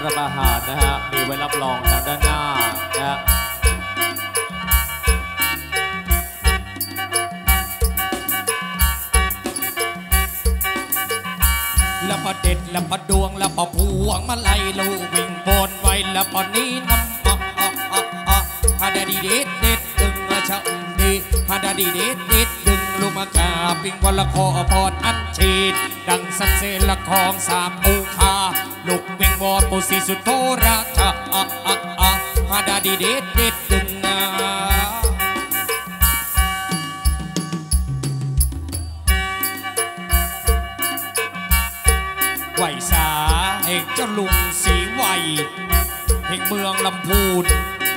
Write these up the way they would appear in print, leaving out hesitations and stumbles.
รับอาหารนะฮะมีไว้รับรองทางด้านหน้านะฮะแล้วพอเด็ดแล้วพอดวงแล้วพอพวงมาไล่ลูกวิ่งบนไว้แล้วพอนี้น้ำฮาดาดีเด็ดเด็ดดึงชะอุ่มดีฮาดาดีเด็ดเด็ดดึงลูกมากาปิงวันละคอพรอันชีดดังสันเซนละคองสามปูคาลูกวิ่งวอดปูสีสุดโทราชะฮาดาดีเด็ดเด็ดดึงไหวสาเอกเจ้าลุงสีไหวแห่งเมืองลำพูน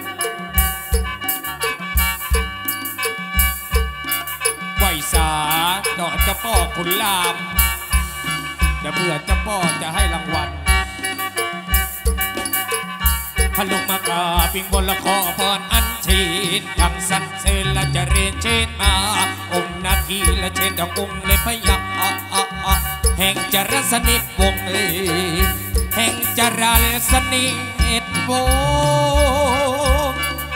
ไหวสาดอกเจ้าพ่อขุนรามเดี๋ยวเพื่อเจ้าพ่อจะให้รางวัลพลุกมากาปิงบนละคอพรอันชีนทำสันเซนและจะเรียนเชนมาอมนาทีและเชนดอกองเลยพยักแห่งจรสนิทวงแห่งจรสนิทวง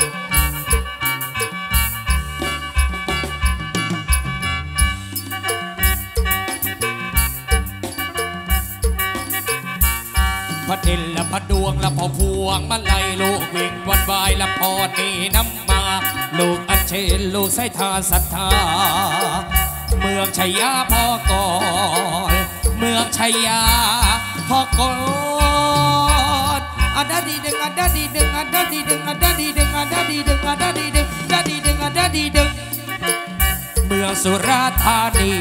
พระเด่นและพระดวงและพอพวงมาไล่ลูกวิ่งวันวายและพอนี่น้ำมาลูกอันเชนลูกไส้ทาศรัทธาเมืองชัยยาพ่อก่อนเมืองชัยยาพ่อก่อนอันดาดีดึงอันดาดีดึงอันดาดีดึงอันดาดีดึงอันดาดีดึงอันดาดีดึงอันดาดีดึงอันดาดีดึงเมืองสุราษฎร์ธานี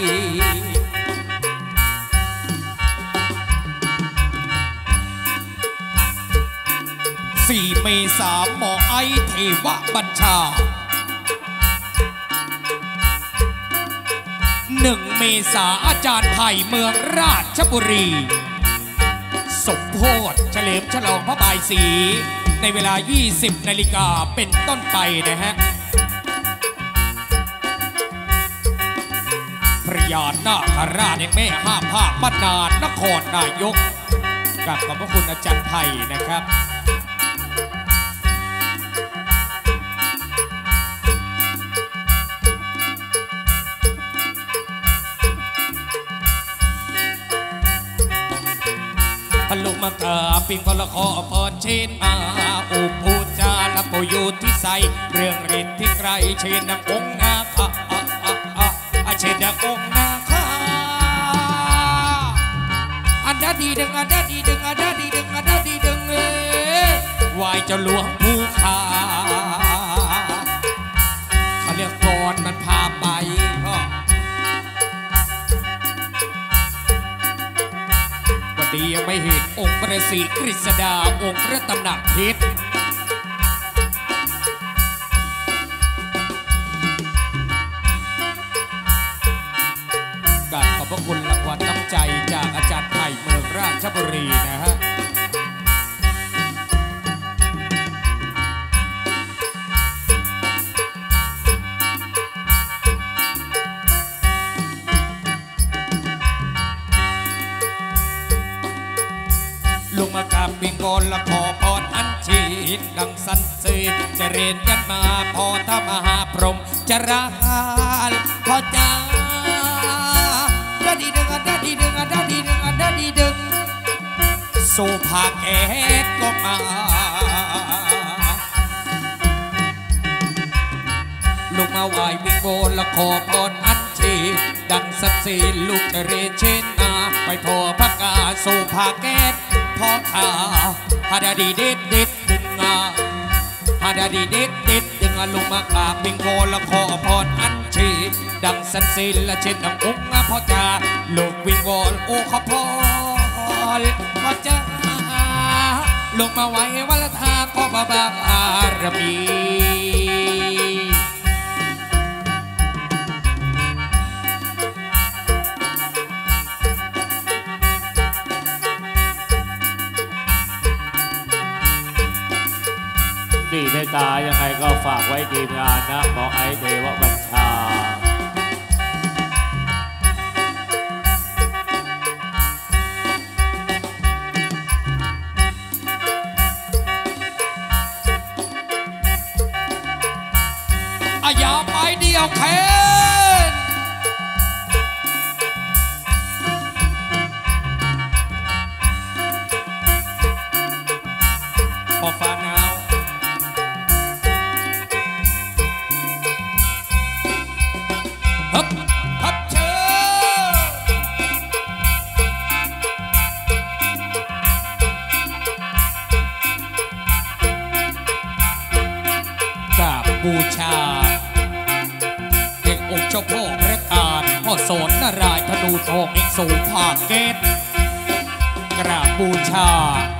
4 เมษายนหมอไอเทวบัญชา1 เมษายนอาจารย์ไผ่เมืองราชบุรีสมโภชเฉลิมฉลองพระบายสีในเวลา 20 นาฬิกาเป็นต้นไปนะฮะพระยานาคราชแห่งแม่ห้าภาคบ้านนานนครนายกกราบขอบพระคุณอาจารย์ไผ่นะครับพลุกมากาปิงพละคอพรเชนมาอุปูจาละโปอยู่ที่ใสเรื่องฤทธิ์ที่ไกลเชนดังองค์นาคาเชนดังองค์นาคาอันดาดีดึงอันดาดีดึงอันดาดีดึงอันดาดีดึงไหวเจ้าหลวงผู้ขาเขาเรียกกรมันพาไปก็ดียังไม่เห็นองค์พระศรีกฤษดาองค์พระตำหนักเพชรกราบขอบพระคุณรางวัลน้ำใจจากอาจารย์ไผ่เมืองราชบุรีนะฮะลงมากราบปิงกลละขอพรอันชีดดังสันเสดจะเรียนยันมาพอทมหาพรหมจะราลพอจ้าดาดีดึงอันดาดีดึงอันดาดีดึงอันดาดีดึงโซภาแกตก็มาลงมาไหวปิงกลละขอพรอันชีดดังสันเสดลูกจะเรียนเช่นนาไปพอพระกาโซภาแกตพ่อขาฮาดาดีเด็ดเด็ดดึงฮาดาดีเด็ดเด็ดดึงลงมากราบปิงโกละขอพรอันชีดังสันสิลและเช่นดังองค์พ่อจ่าลูกวิงวอนโอ้ขอพรพ่อจ่าลงมาไว้วันละทางพ่อบาบารมีเมตตายังไงก็ฝากไว้ทีมงานนะหมอไอเทวบัญชาพฮึบฮึบเชิญกราบบูชาเด็กองค์เจ้าพ่อพระการพ่อสอนนารายณ์ธนูทองเอกสูงภาคเกตกราบบูชา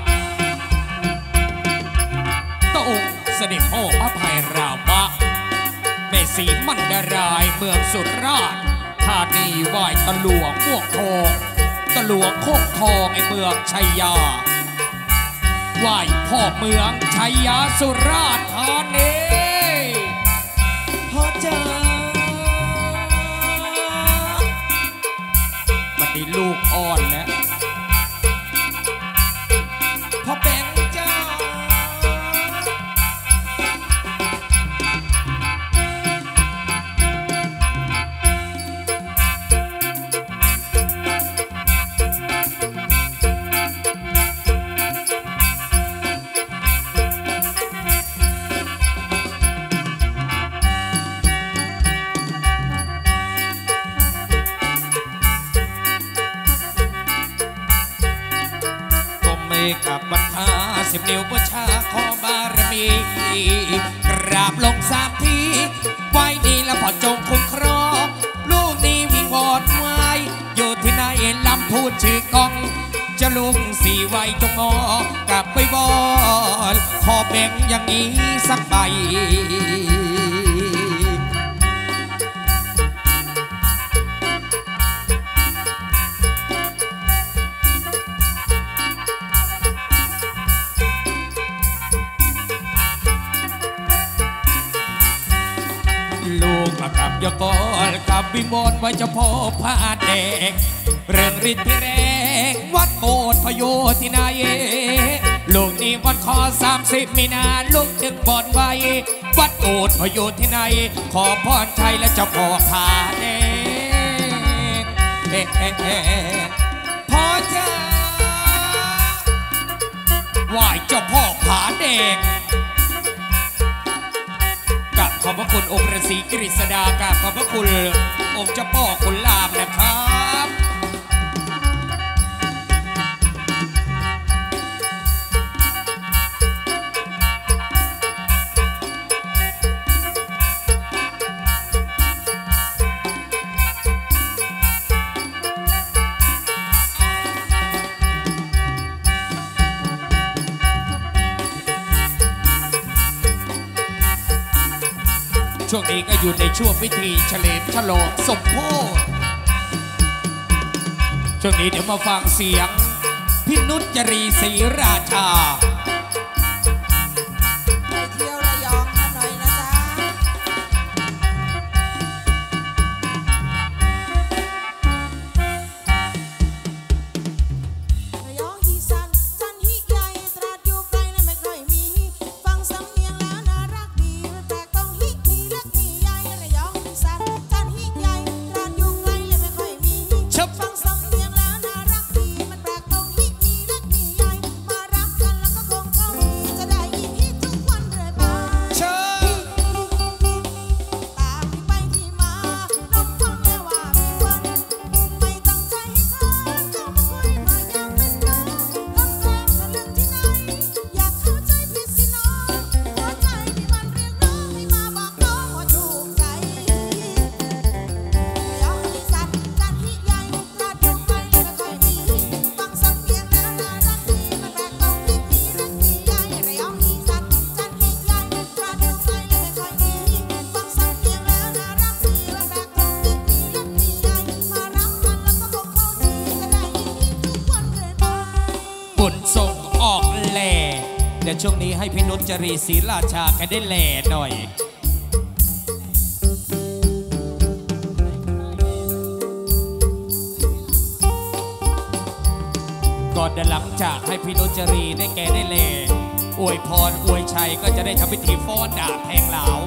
พระองค์เสด็จพ่อพระภัยรามะแม่ศรีมันดารายเมืองสุราษฎร์ธานีไหว้ตะหลวงม่วงทองตะหลวงโคกทองในเมืองชัยยาไหว้พ่อเมืองชัยยาสุราษฎร์ธานีพ่อจ๋าวันนี้ลูกอ่อนแล้วพ่อแบงค์จ้ากับบรรทา10 นิ้วบูชาขอบารมีกราบลง3 ทีไว้ดีแล้วพอจงคุ้มครองลูกนี้วิงวอนไว้อยู่ที่ไหนลำพูดชื่อกองจะลุง4 วัยจงมอกลับไปบอนขอแบ่งอย่างนี้สักใบลูกมากับยกรกับวิมลไว้เจ้าพ่อพระเด็กเรื่องฤทธิ์ที่แรงวัดโบสถ์พโยที่ไหนลูกนี้วันขอ30 มีนาลูกจึงบอนไว้วัดโบสถ์พโยที่ไหนขอพรชัยและเจ้าพ่อพระเด็กพ่อจ้าไหว้เจ้าพ่อผาแดงกับขอบพระคุณองค์ฤาษีกฤษดากับขอบพระคุณองค์เจ้าพ่อขุนรามนะครับช่วงนี้ก็อยู่ในช่วงพิธีเฉลิมฉลองสมโภชช่วงนี้เดี๋ยวมาฟังเสียงพี่นุชจรีศรีราชาไปเที่ยวระยองกันหน่อยนะจ๊ะระยองอีสานจันฮิใหญ่ตราดอยู่ไกลและไม่ค่อยมีฟังสำเนียงแล้วน่ารักดีแต่ต้องฮิมีเล็กมีใหญ่ระยองอีสานจันฮิใหญ่ตราดอยู่ไกลและไม่ค่อยมีฟังสำเนียงแล้วน่ารักดีมันแปลกตรงฮิมีเล็กมีใหญ่มารักกันแล้วก็คงเข้าจะได้ยินฮิทุกวันเรื่อยมาเชิญตามที่ไปที่มาน้องฟังแล้วว่ามีวันไม่ตั้งใจให้เธอเข้ามาคุยมาอย่างเป็นเพื่อนทำกลางทะลึ่งที่ไหนอยากเข้าใจผิดสิน้องหัวใจที่มันเรียกร้องให้มาบอกน้องว่าถูกใจระยองอีสานจันฮิใหญ่ตราดอยู่ไกลและไม่ค่อยมีฟังสำเนียงแล้วน่ารักดีมันแปลกตรงที่มีเล็กมีใหญ่ระยองอีสานจันฮิใหญ่ตราดอยู่ไกลและไม่ค่อยมีฟังสำเนียงแล้วน่ารักดีมันแปลกตรงที่มีเล็กมีใหญ่มารักกันแล้วก็คงเข้าทีจะได้ยินฮิทุกวันเรื่อยไปบุญส่งออกแหล่เดี๋ยวช่วงนี้ให้พี่นุชจรีศรีราชาแกได้แหล่หน่อยก่อนเดี๋ยวหลังจากให้พี่นุชจรีได้แกได้แหล่อวยพรอวยชัยก็จะได้ทำพิธีฟ้อนดาบแทงเหลา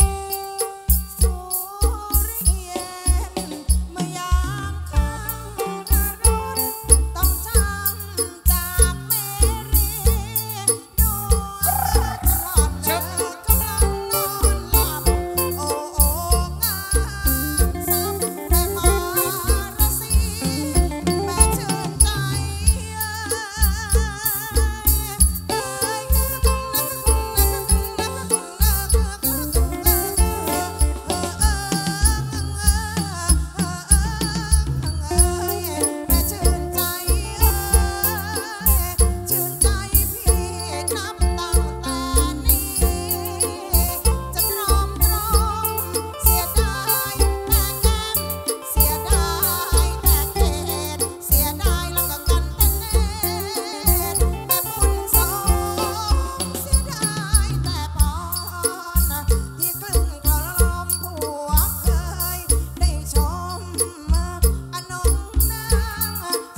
สุริเย็นเมื่อยามค่ำ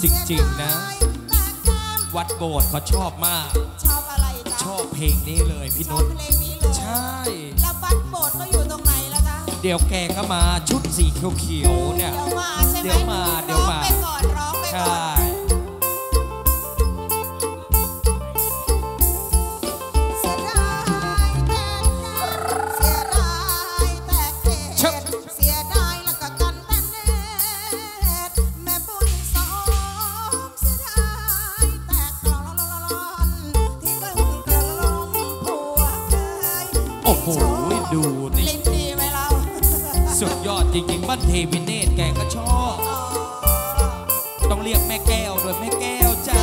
จริงๆนะวัดโบสถ์เขาชอบมากชอบอะไรจ๊ะชอบเพลงนี้เลยพี่นุชเพลงนี้เลยใช่แล้ววัดโบสถ์ก็อยู่ตรงไหนล่ะจ๊ะเดี๋ยวแกก็มาชุดสีเขียวๆเนี่ยเดี๋ยวมาใช่ไหมเดี๋ยวมาร้องไปก่อนร้องไปก่อนโอ้โหดูนี่สุดยอดจริงๆบ้านเทวินเนตแกก็ชอบต้องเรียกแม่แก้วด้วยแม่แก้วจ้า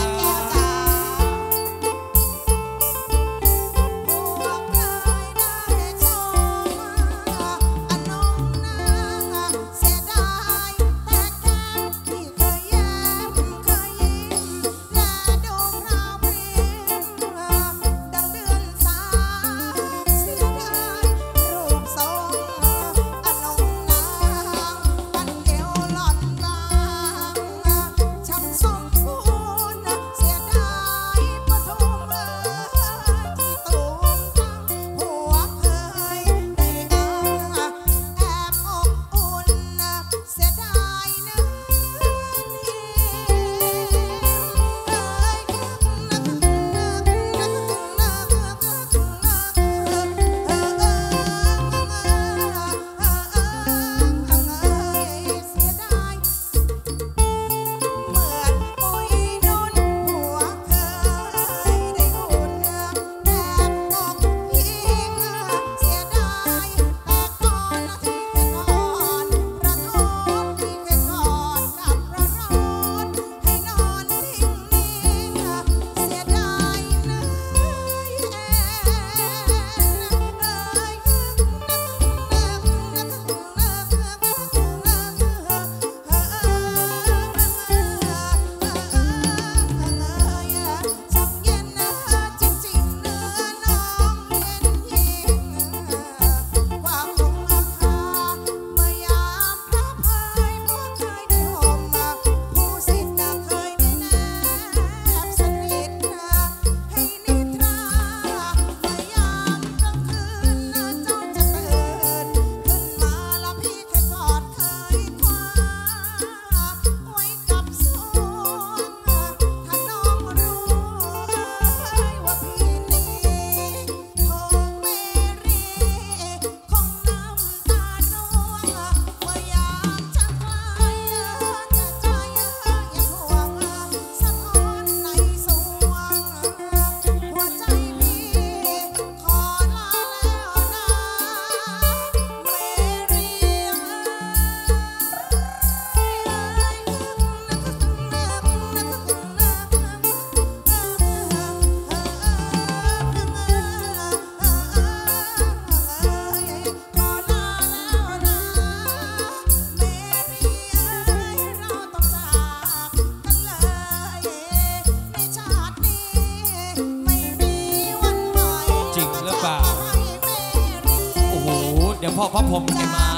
เดี๋ยวพ่อพระพรหมจะมา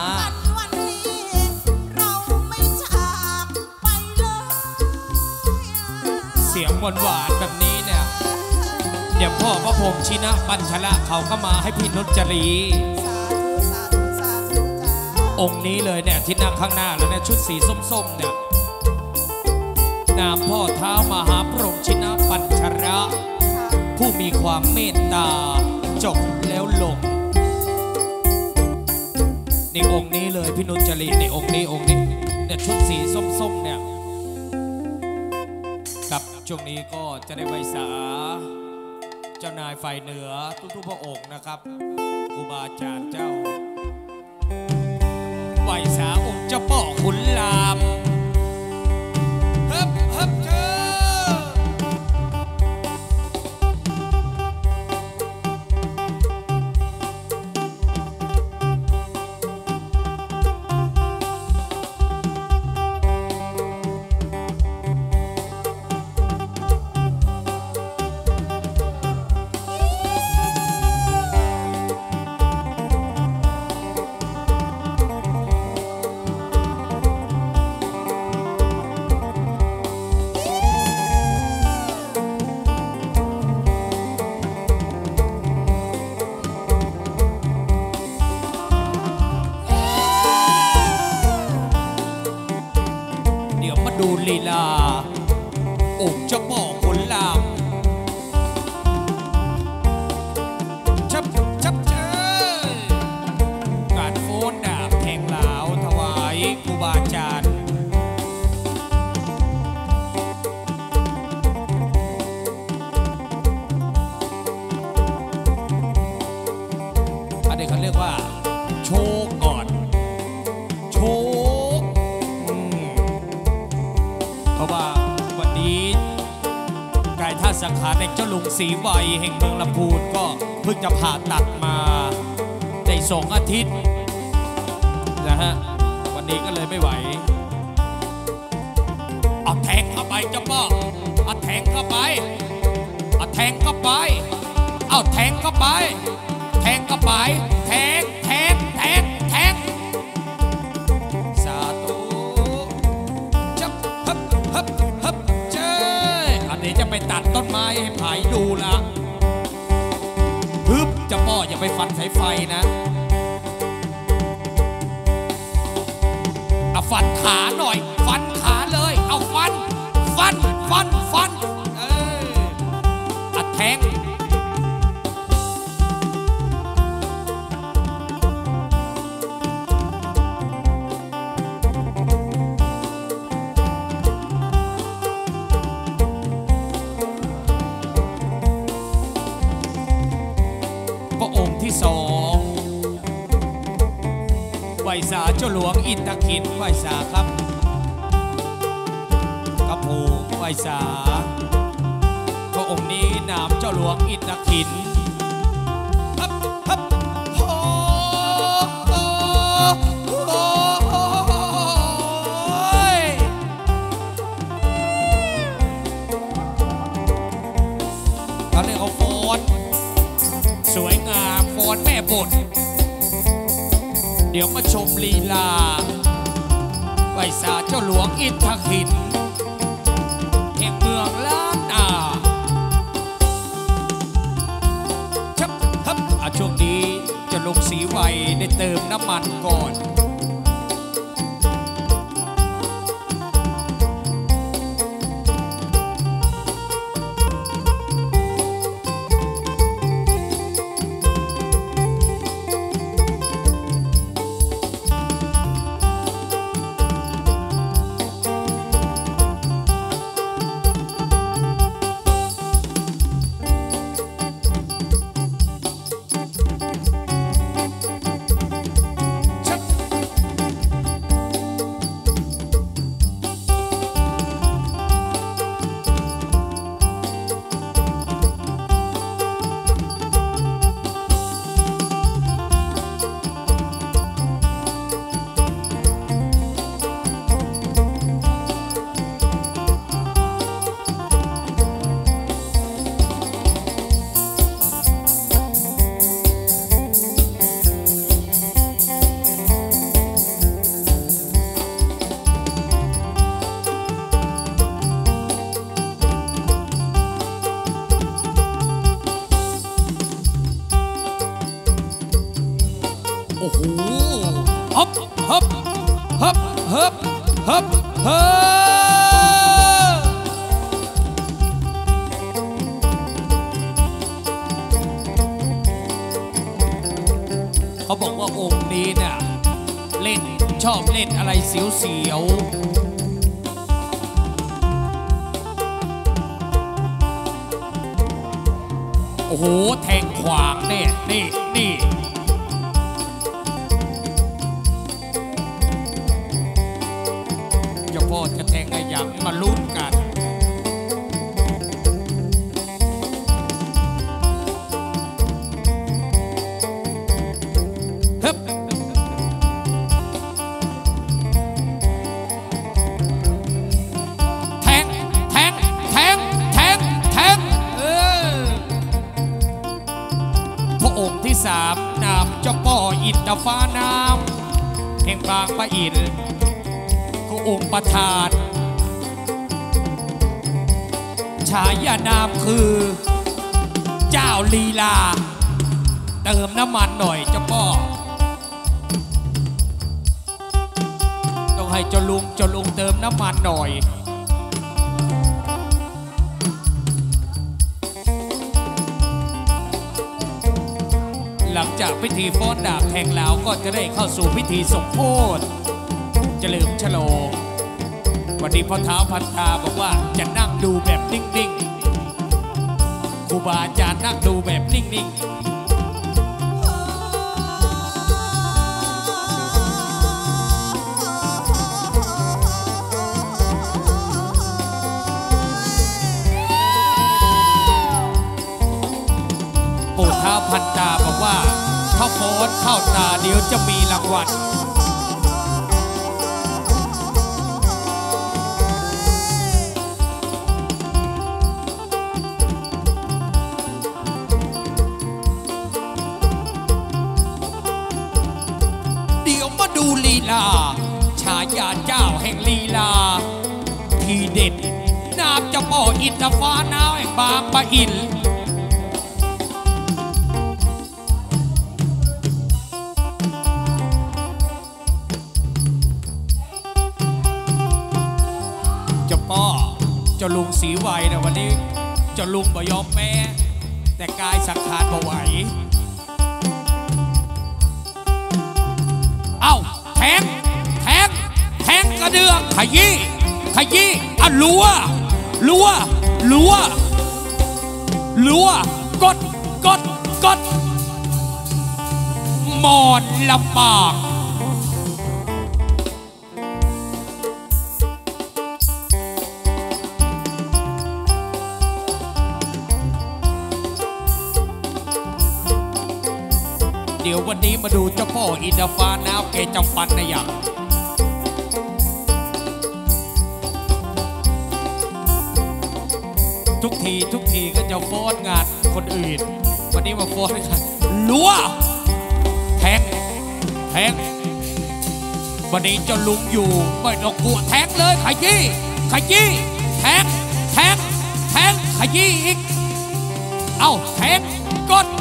เสียงหวานๆแบบนี้เนี่ยเดี๋ยวพ่อพระพรหมชินะปัญชละเขาก็มาให้พี่นุชจรีองค์นี้เลยเนี่ยที่นั่งข้างหน้าแล้วเนี่ยชุดสีส้มๆเนี่ยนามพ่อเท้ามหาพรหมชินะปัญชระผู้มีความเมตตาจบแล้วลงในองค์นี้เลยพี่นุชจรีในองค์นี้เนี่ยชุดสีส้มๆเนี่ยกับช่วงนี้ก็จะได้ไหว้สาเจ้านายฝ่ายเหนือทุกๆพระองค์นะครับครูบาอาจารย์เจ้าไหว้สาองค์เจ้าพ่อขุนรามฮึบเจ้ามาดูลีลาองค์เจ้าพ่อขุนรามชับชับเจอการโฟนดาบแทงเหลาถวายครูบาอาจารย์อันนี้เขาเรียกว่าโชว์ก่อนโชว์เพราะว่าวันนี้กายท่าสังขารในเจ้าลุงศรีไวยแห่งเมืองลำพูนก็เพิ่งจะผ่าตัดมาได้2 อาทิตย์นะฮะวันนี้ก็เลยไม่ไหวเอาแทงเข้าไปเจ้าพ่อเอาแทงเข้าไปเอาแทงเข้าไปเอาแทงเข้าไปแทงเข้าไปแทงแทงแทงแทงสาธุจับฮึบฮึบฮึบเจ้อันนี้จะไปตัดต้นไม้ให้ผายดูละฮึบเจ้าพ่ออย่าไปฟันสายไฟนะเอาฟันขาหน่อยฟันขาเลยเอาฟันฟันฟันฟันอัดแทงพระองค์ที่2ไหวสาเจ้าหลวงอินทขินไหวสาครับกระพูไหวสาพระองค์นี้นามเจ้าหลวงอินทขินฮับฮับโอ้โอ้โอ้เขาเรียกว่าโฟนสวยงามโฟนแม่บทเดี๋ยวมาชมลีลาไหวสาเจ้าหลวงอินทขินแห่งเมืองล้านนาชับฮับช่วงนี้จะลงสีไวได้เติมน้ำมันก่อนโอ้โหฮับฮับฮับฮับฮับฮับเขาบอกว่าองค์นี้เนี่ยเล่นชอบเล่นอะไรเสียวๆโอ้โหแทงขวางเนี่ยนี่พ่อจะแทงไอ้ยังมาลุ้นกันฮึบแทงแทงแทงแทงแทงพระองค์ที่3นามเจ้าพ่ออินทฟ้านามแห่งบางปะอินองค์ประธานฉายานามคือเจ้าลีลาเติมน้ำมันหน่อยเจ้าพ่อต้องให้เจ้าลุงเติมน้ำมันหน่อยหลังจากพิธีฟ้อนดาบแทงแล้วก็จะได้เข้าสู่พิธีสมโภชเฉลิมฉลองวันนี้พ่อเท้าพันตาบอกว่าจะนั่งดูแบบนิ่งๆครูบาอาจารย์นั่งดูแบบนิ่งๆปู่เท้าพันตาบอกว่าถ้าโฟนเข้าตาเดี๋ยวจะมีรางวัลเดี๋ยวมาดูลีลาฉายาเจ้าแห่งลีลาทีเด็ดน้ำจะป่ออินทฟ้าน้าวแห่งบางปะอินเจ้าลุงสีไวนะวันนี้เจ้าลุงบ่ยอมแพ้แต่กายสังขารบ่ไหวเอ้าแทงกระเดือกขยี้อ่ะลัวกดหมอนลำบากเดี๋ยววันนี้มาดูเจ้าพ่ออินทฟ้าน้าวเกจำปันนะอย่างทุกทีก็จะฟ้อนงานคนอื่นวันนี้มาฟ้อนกันลัวแทงวันนี้เจ้าลุงอยู่ไม่ต้องกลัวแทงเลยขยี้แทงขยี้อีกเอ้าแทงกด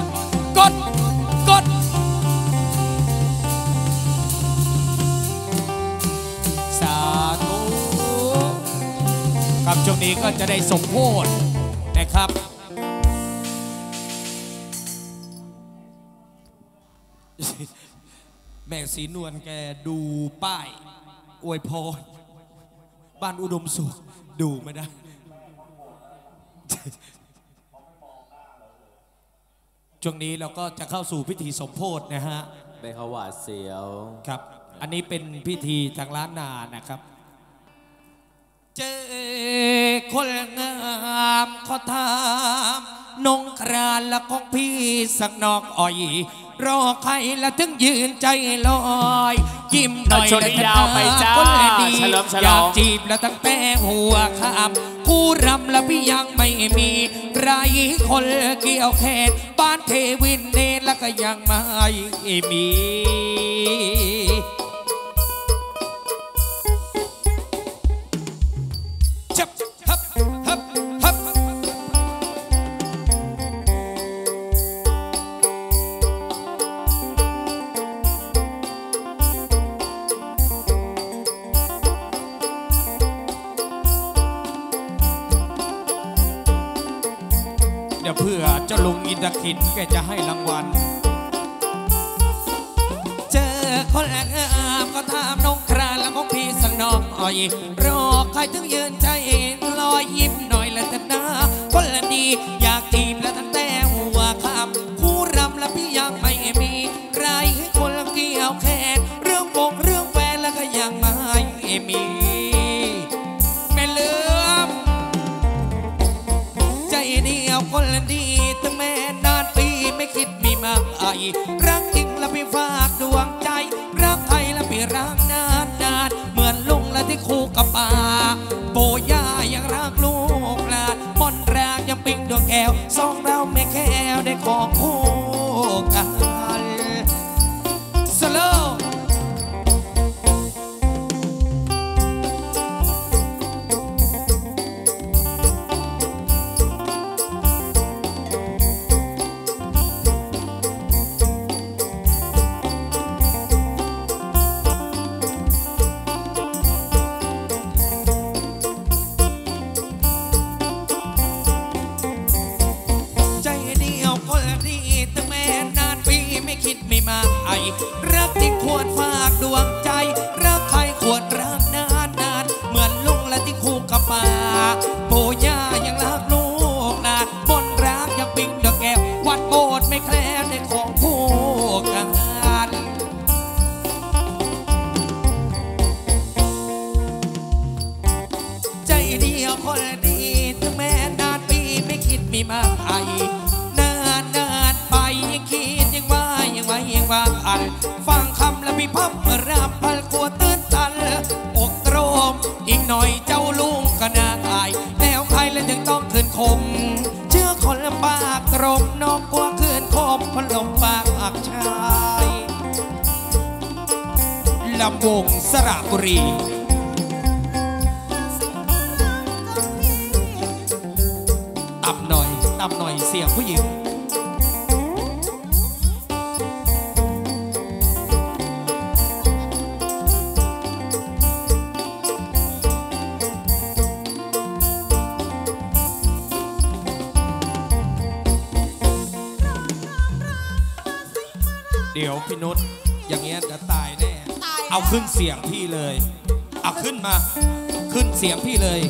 สาธุครับช่วงนี้ก็จะได้สมโภชนะครับแม่ศรีนวลแกดูป้ายอวยพรบ้านอุดมสุขดูไม่ได้ช่วงนี้เราก็จะเข้าสู่พิธีสมโภชนะฮะไม่เขาหวาดเสียวครับอันนี้เป็นพิธีทางล้านนานะครับเจอคนงามขอถามนงครานละของพี่สักนอกอ่อยรอใครละถึงยืนใจลอยยิ้มหน่อยละยาวไปจ้าอยากจีบละตั้งแต่หัวขามผู้รำละพี่ยังไม่มีไรคนเกี่ยวแขนบ้านเทวินเนละก็ยังไม่มีเดี๋ยวเพื่อเจ้าลุงอินทขินแกจะให้รางวัลเจอคนงามก็ถามนงครานแล้วของพี่สังนอกอ่อยรอใครถึงยืนใจลอยยิ้มหน่อยละแต่หน้าคนละดีอยากจีบละตั้งแต่หัวคำคู่รำและพี่ยังไม่มีใครให้คนละเกี่ยวแขนเรื่องแฟนแล้วก็ยังไม่มีแม่เลือมใจเดียวคนละดีแต่แม่นานปีไม่คิดมีมากไอรักจริงและพี่ฝากดวงใจรักใครและพี่รักนานเหมือนลุงและที่คู่กับป่าโปย่ายังรักลูกหลานมนรากยังปิ้งดวงแก้วสองเราไม่แค่ได้ของคู่กันสโลเดียวคนดีถึงแม้นานปีไม่คิดมีมากไอนานไปยังคิดยังว่าอันฟังคำและพิพับรับพันกลัวตื่นตันอกตรมอีกหน่อยเจ้าลุงก็น่าตายแล้วใครแล้วจึงต้องคืนคมเชื่อคนลำบากตรมน้องกลัวคืนคมพลมปากอักชายลำวงสระบุรีต่ำหน่อยเสียงผู้หญิงเดี๋ยวพี่นุชอย่างเงี้ยจะตายแน่เอาขึ้นเสียงพี่เลยเอาขึ้นมาขึ้นเสียงพี่เลย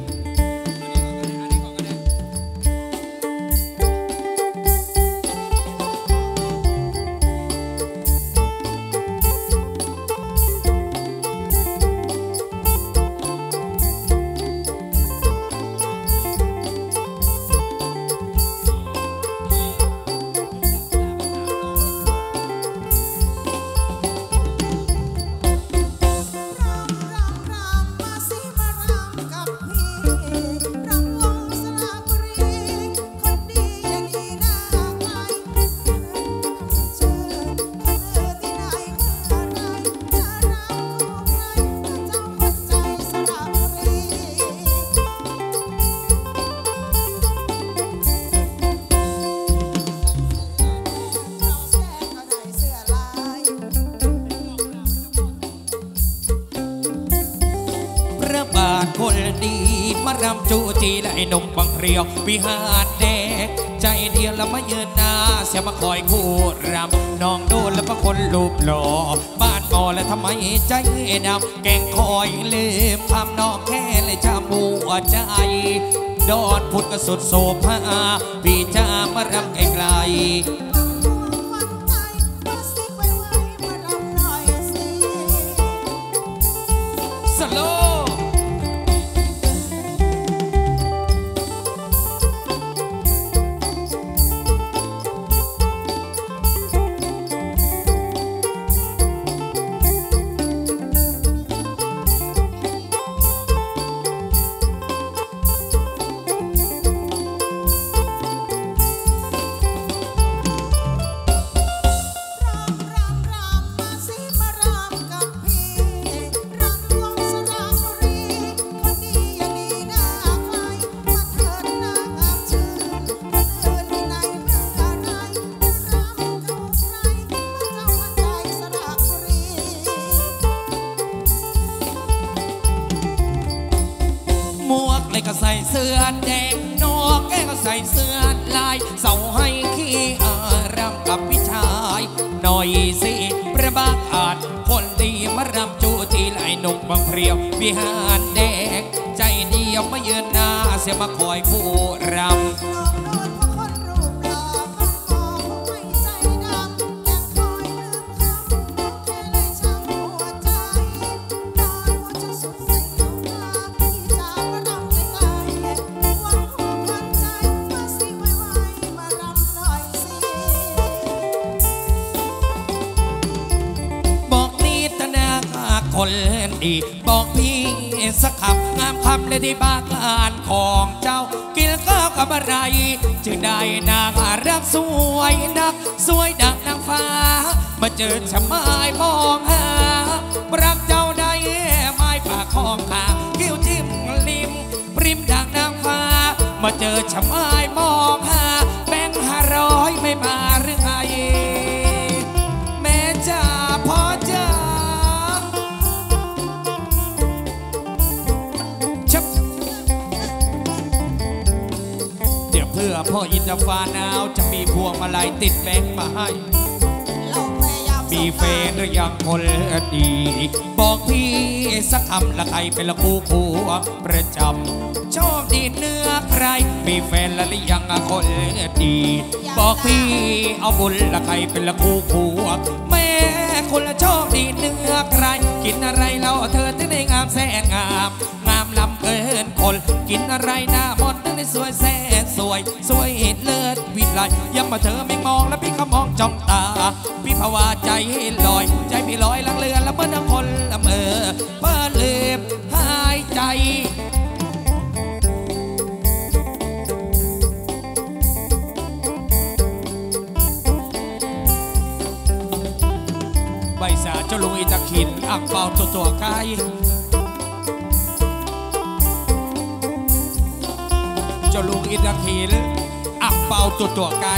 คนดีมารำจูจีและไอ้นมบังเรียววิหารแดงใจเดียวแล้วมายืนหน้าเสียมาคอยคู่รำน้องโดนแล้วมาคนรูปหล่อบ้านก่อแล้วทำไมใจดำแกงคอยลืมทำน้องแค่เลยจะมัวใจดอนพุทธกสุดโสภาพี่จะมารำไกลสโลก็ใส่เสื้อแดงนอกแกก็ใส่เสื้อลายเสาให้ขี้อารำกับพี่ชายหน่อยสิประบากอาจคนดีมารำจูจีไหลนกบางเพรียววิหารแดงใจเดียวมายืนหน้าเสียมาคอยคู่รำคนดีบอกพี่สักคำงามคำเลยที่บ้านของเจ้ากินข้าวกับอะไรจึงได้นางรักสวยนักสวยดังนางฟ้ามาเจอชะไม้มองหารักเจ้าได้ไม้ปากของข้ากิ้วจิ้มลิมปริมดังนางฟ้ามาเจอชะไม้มองหาแบงค์500ไม่มาหรือไงแม่จ๋าพ่อจ๋าเพื่อพ่ออินทฟ้าหนาวจะมีพวงมาลัยติดแบงค์มาให้มีแฟนหรือยังคนดีบอกพี่สักคำละใครเป็นละคู่ประจำชอบดีเนื้อใครมีแฟนละหรือยังคนดีบอกพี่เอาบุญละใครเป็นละคู่แม่คนละชอบดีเนื้อใครกินอะไรเราเธอถึงได้งามแสนงามล้ำเกินคนคนกินอะไรหน้ามนต์ได้สวยแสนสวยสวยเห็นเลิศวิไลยังมาเธอไม่มองแล้วพี่ก็มองจ้องตาพี่ภาวะใจลอยใจพี่ลอยลังเลือนแล้วเมื่อทั้งคนละเมอเปิดลืมหายใจใบสาเจ้าลุงอิตาขินอักเปาตัวไกลเจ้าลุงอิตาขินอักเปาตัวไกล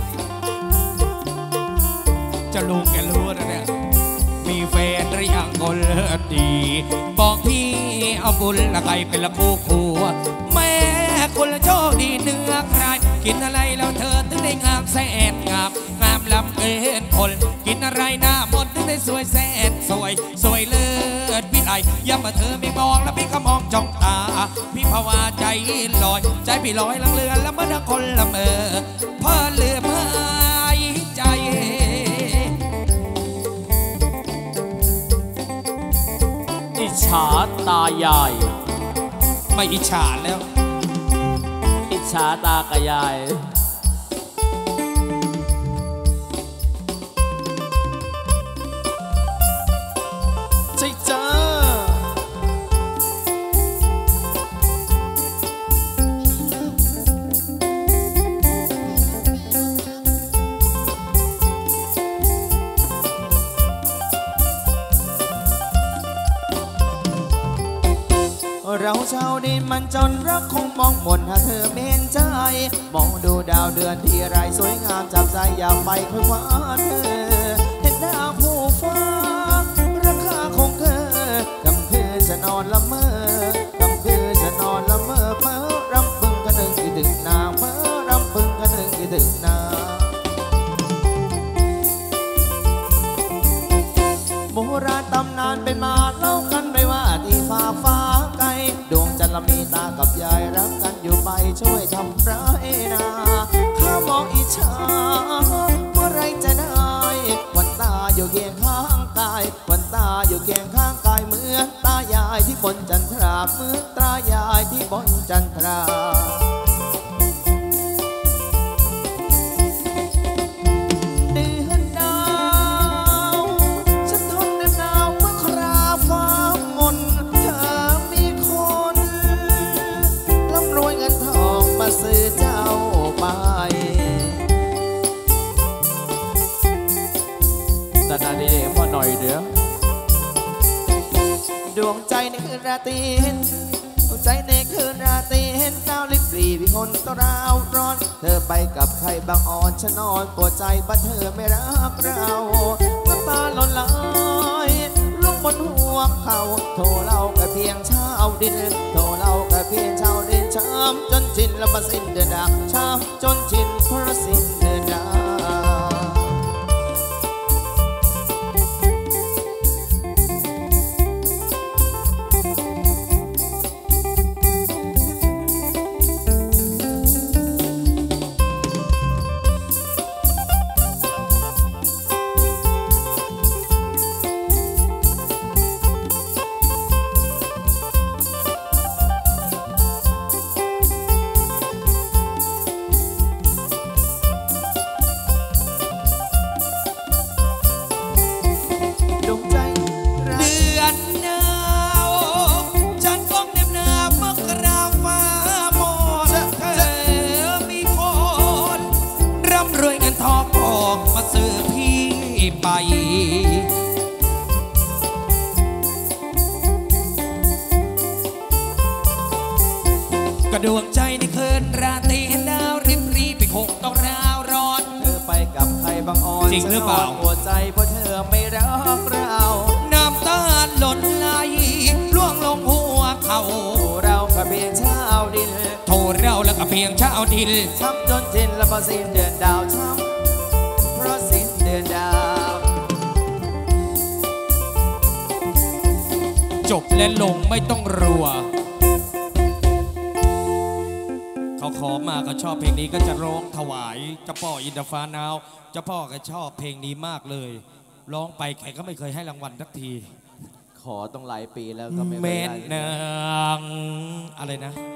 เจ้าลุงแกรู้นะเนี่ยมีแฟนหรือยังคนดีบอกพี่เอาบุญละใครเป็นละคู่แม่คนละโชคดีเนื้อใครกินอะไรแล้วเธอถึงได้งามแสนงามลำเกินคนกินอะไรหน้ามนต์ถึงได้สวยแสนสวยเลิศวิไลย้ำมาเธอไม่มองแล้วพี่ก็มองจ้องตาพี่ภาวะใจลอยใจพี่ลอยลังเลือนแล้วเมื่อทั้งคนละเมอเพ้อเลือหายใจอิจฉาตายายไม่อิจฉาแล้วอิจฉาตากับยายใช่จ้าเราชาวดินมันจนรักคงมองหมดหาเธอไม่เห็นใจมองดูดาวเดือนที่ไรสวยงามจับใจอยากไปคุยคว้าเธอเห็นดาวผู้ฟ้าราคาคงเกินกำคืนจะนอนละเมอกำคืนจะนอนละเมอเพ้อรำพึงกันหนึ่งคิดถึงนางเพ้อรำพึงกันหนึ่งคิดถึงนางโบราณตำนานเป็นมาเล่ากันไปว่าที่ฟ้าไกลดวงจันทร์ละมีตากับยายรักกันอยู่ไปช่วยทำร้ายนาข้ามองอิจฉาเมื่อไรจะได้วันตาอยู่เคียงข้างกายวันตาอยู่เคียงข้างกายเหมือนตายายที่บนจันทราเหมือนตายายที่บนจันทราซื้อเจ้าไปแต่นาดีพ่อหน่อยเดี๋ยวดวงใจในคืนราตรีเห็นดวงใจในคืนราตรีเห็นดาวลิบหลีพี่คนต้องร้าวร้อนเธอไปกับใครบางอ่อนฉันนอนปวดใจบ้านเธอไม่รักเราน้ำตาหล่นไหลลูกบนหัวเขาโทรเราก็เพียงเช้าดินโทรเราก็เพียงเช้าดินช้ำจนชินแล้วมาสิ้นเดือนดาวช้ำจนชินเพราะสิ้นเดือนดาวกระดวงใจในคืนราตรีเห็นดาวริบรีไปคงต้องร้าวร้อนเธอไปกับใครบางอ่อนจริงหรือเปล่าหัวใจเพราะเธอไม่รักเราน้ำตาหล่นไหลล่วงลงหัวเขาเราก็เพียงเช้าดินโทรเราแล้วก็เพียงเช้าดินช้ำจนชินแล้วพอสิ้นเดือนดาวช้ำเพราะสิ้นเดือนดาวจบและลงไม่ต้องรัวเขาขอมาก็ชอบเพลงนี้ก็จะร้องถวายเจ้าพ่ออินทฟ้านาวเจ้าพ่อก็ชอบเพลงนี้มากเลยร้องไปแขกก็ไม่เคยให้รางวัลสักทีขอต้องหลายปีแล้วก็ไม่แม่นางอะไรนะ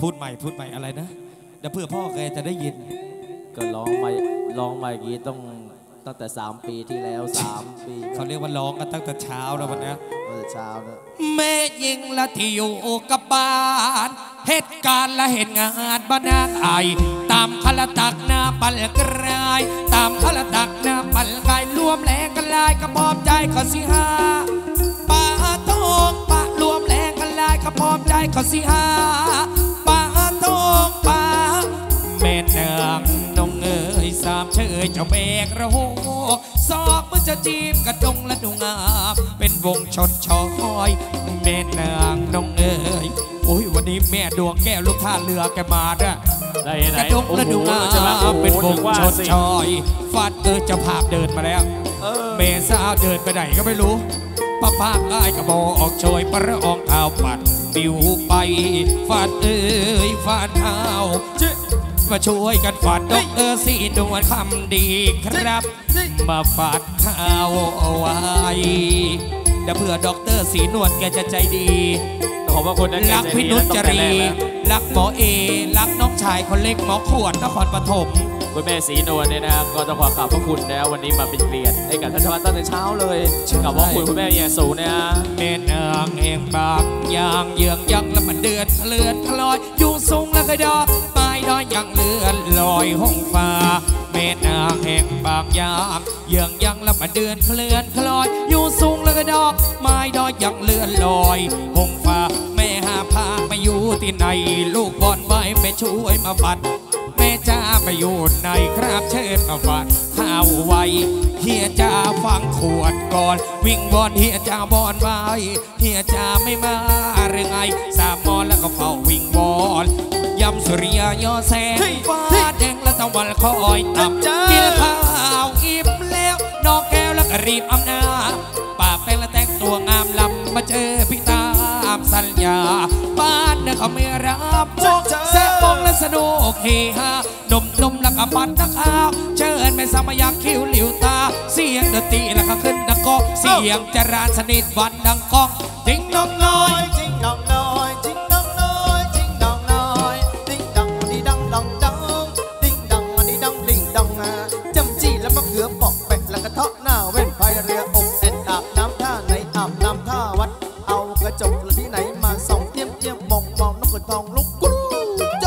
พูดใหม่อะไรนะเดี๋ยวเพื่อพ่อแกจะได้ยินก็ร้องมาอย่างนี้ตั้งแต่3 ปีที่แล้ว3 ปีเขาเรียกว่าร้องกันตั้งแต่เช้าแล้ววันนี้ตั้งแต่เช้านะแม่ยิงละที่อยู่กับบ้านเหตุการณ์และเห็นงานบ้านนางไอตามพละตักหน้าปัลกรายตามพละตักหน้าปัลกายรวมแรงกันลายกระพร้อมใจเขาสิหาป่าทองป่ารวมแรงกันลายกระพร้อมใจเขาสิหาป่าทองป่าแม่นางน้องเอ๋ยสามเชยเจ้าแบกระโหซอกมันจะจีบกระดงและดุงอาบเป็นวงชนชอยแม่นางน้องเอ๋ยโอ้ยวันนี้แม่ดวงแก้วลูกท่าเรือแกมาด้วยกระดงและดุงอาบเป็นวงชนชอยฟาดเจ้าภาพเดินมาแล้วเมสาวเดินไปไหนก็ไม่รู้ป้าภาคได้กระบอกออกโชยประอองเท้าปัดปิวไปฟาดฟาดเท้ามาช่วยกันฝาดดรสีนวลคำดีครับมาฝาดข้าวเอาไว้เดี๋ยวเพื่อดรสีนวลแกจะใจดีขอบพระคุณนะรักพี่นุชจรีรักหมอเอรักน้องชายคนเล็กหมอขวดนครปฐมคุณแม่สีนวลเนี่ยนะก็ต้องขอบพระคุณนะวันนี้มาเป็นเกียรติให้กับท่านชาวบ้านตั้งแต่เช้าเลยขอบพระคุณคุณแม่เยสูเนี่ยแม่นางเองบางอย่างเยืองยังแล้วมันเดือดเลื่อนคลอยอยู่สูงแล้วก็ดอกไม้ดอยยังเลื่อนลอยห้องฟ้าแม่นางแห่งบางอย่างเยืองยังแล้วมันเดือนเคลื่อนคลอยอยู่สูงแล้วก็ดอกไม้ดอยยังเลื่อนลอยห้องฟ้าแม่หาพามาอยู่ที่ไหนลูกบอลไว้แม่ช่วยมาฟัดแม่จ้าไปอยู่ในครับเชิญมาฟัดข้าวไว้เฮียจ้าฟังขวดก่อนวิ่งบอลเฮียจ้าบอลไว้เฮียจ้าไม่มาหรือไงสามมอนแล้วก็เฝ้าวิ่งบอลยำสุริยายอแสงฟ้าแดงและตะวันคอยตับกินข้าวอิ่มแล้วนอกแก้วแล้วก็รีบอำนาจป่าแป้งและแต่งตัวงามลำมาเจอพี่ตามสัญญาบ้านเนี่ยเขาไม่รับพวกแซ่บงและสนุกเฮฮานมแล้วก็ปัดนักข้าวเชิญแม่สามยักคิ้วหลิวตาเสียงดนตรีแล้วก็ขึ้นนักก็เสียงจราสนิทวันดังก้องดิ้งน้องน้อยจิ้งน้องน้อยจิ้งน้องน้อยจิ้งน้องน้อยดิ้งดังดีดังดองดองดิ้งดังดีดังดิ้งดองจำจี้แล้วมะเขือปอกเป็ดแล้วก็เทาะหน้าเว้นไฟเรืออกเอ็นอาบน้ำท่าไหนอาบน้ำท่าวัดเอากระจกที่ไหนมาส่องเตี้ยมมองนกกระทองลุกกุ๊จะ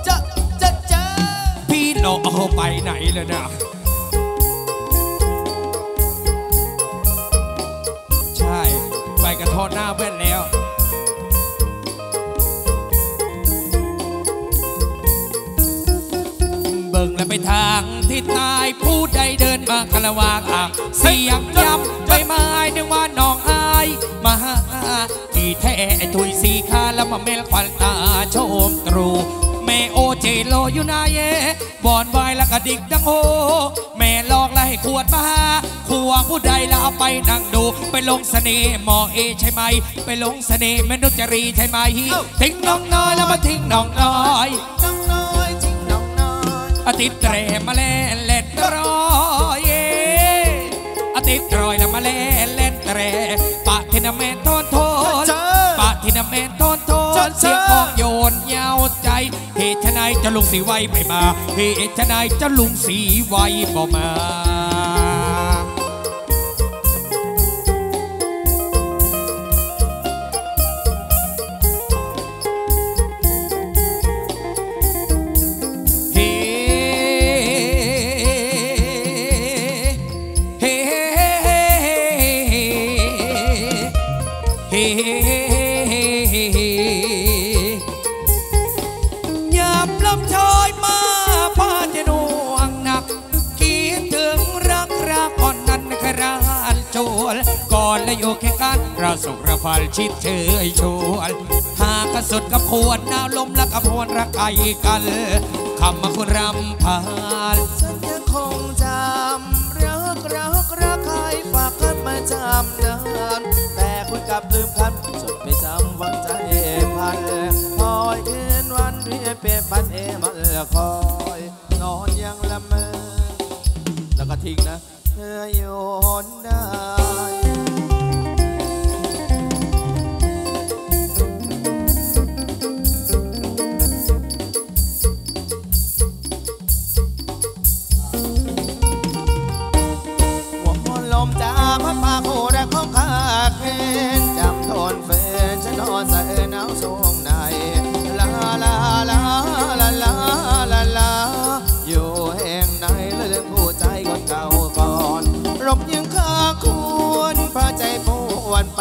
พี่โลเอาไปไหนเลยนะใช่ไปกระทอหน้าแว่นแล้วเบิ่งและไปทางที่ตายผู้ใดเดินมากระวางเสียงย้ำใบไม้นึกว่าน้องอายมาหาที่แท้ถุยสีขาแล้วมาเมลควันตาโชมตรูแม่โอเจโลอยู่นาเยบอนไว้แล้วก็ดิกดังโฮแม่ลอกแล้วให้ขวดมาหาขวงผู้ใดแล้วเอาไปนั่งดูไปลงเสน่ห์หมอเอใช่ไหมไปลงเสน่ห์แม่นุจรีใช่ไหมทิ้งน้องน้อยแล้วมาทิ้งน้องน้อยจิ้งน้องน้อยอาทิตย์แตรมาเล่นเล่นรอยอาทิตย์รอยแล้วมาเล่นเล่นแตรปะทินาเมนโทนปะทินาเมนโทนเสียงของโยนยาวใจเหตุไนเจ้าลุงสีไวไม่มาเหตุไนเจ้าลุงสีไวบ่มาก่อนและโยกแข่งกันเราสุขระฟัลชิดเชยชวนหากกระสุดกับขวดน้ำลมและกับพวนรักไกกันคำมาคุณรำพานฉันยังคงจำรักใครฝากกันมาจำนานแต่คุณกลับลืมกันจดไม่จำวันใจพันคอยคืนวันเรียเปลี่ยนพันมันคอยนอนยังละเมอแล้วก็ทิ้งนะเธออยู่หนใด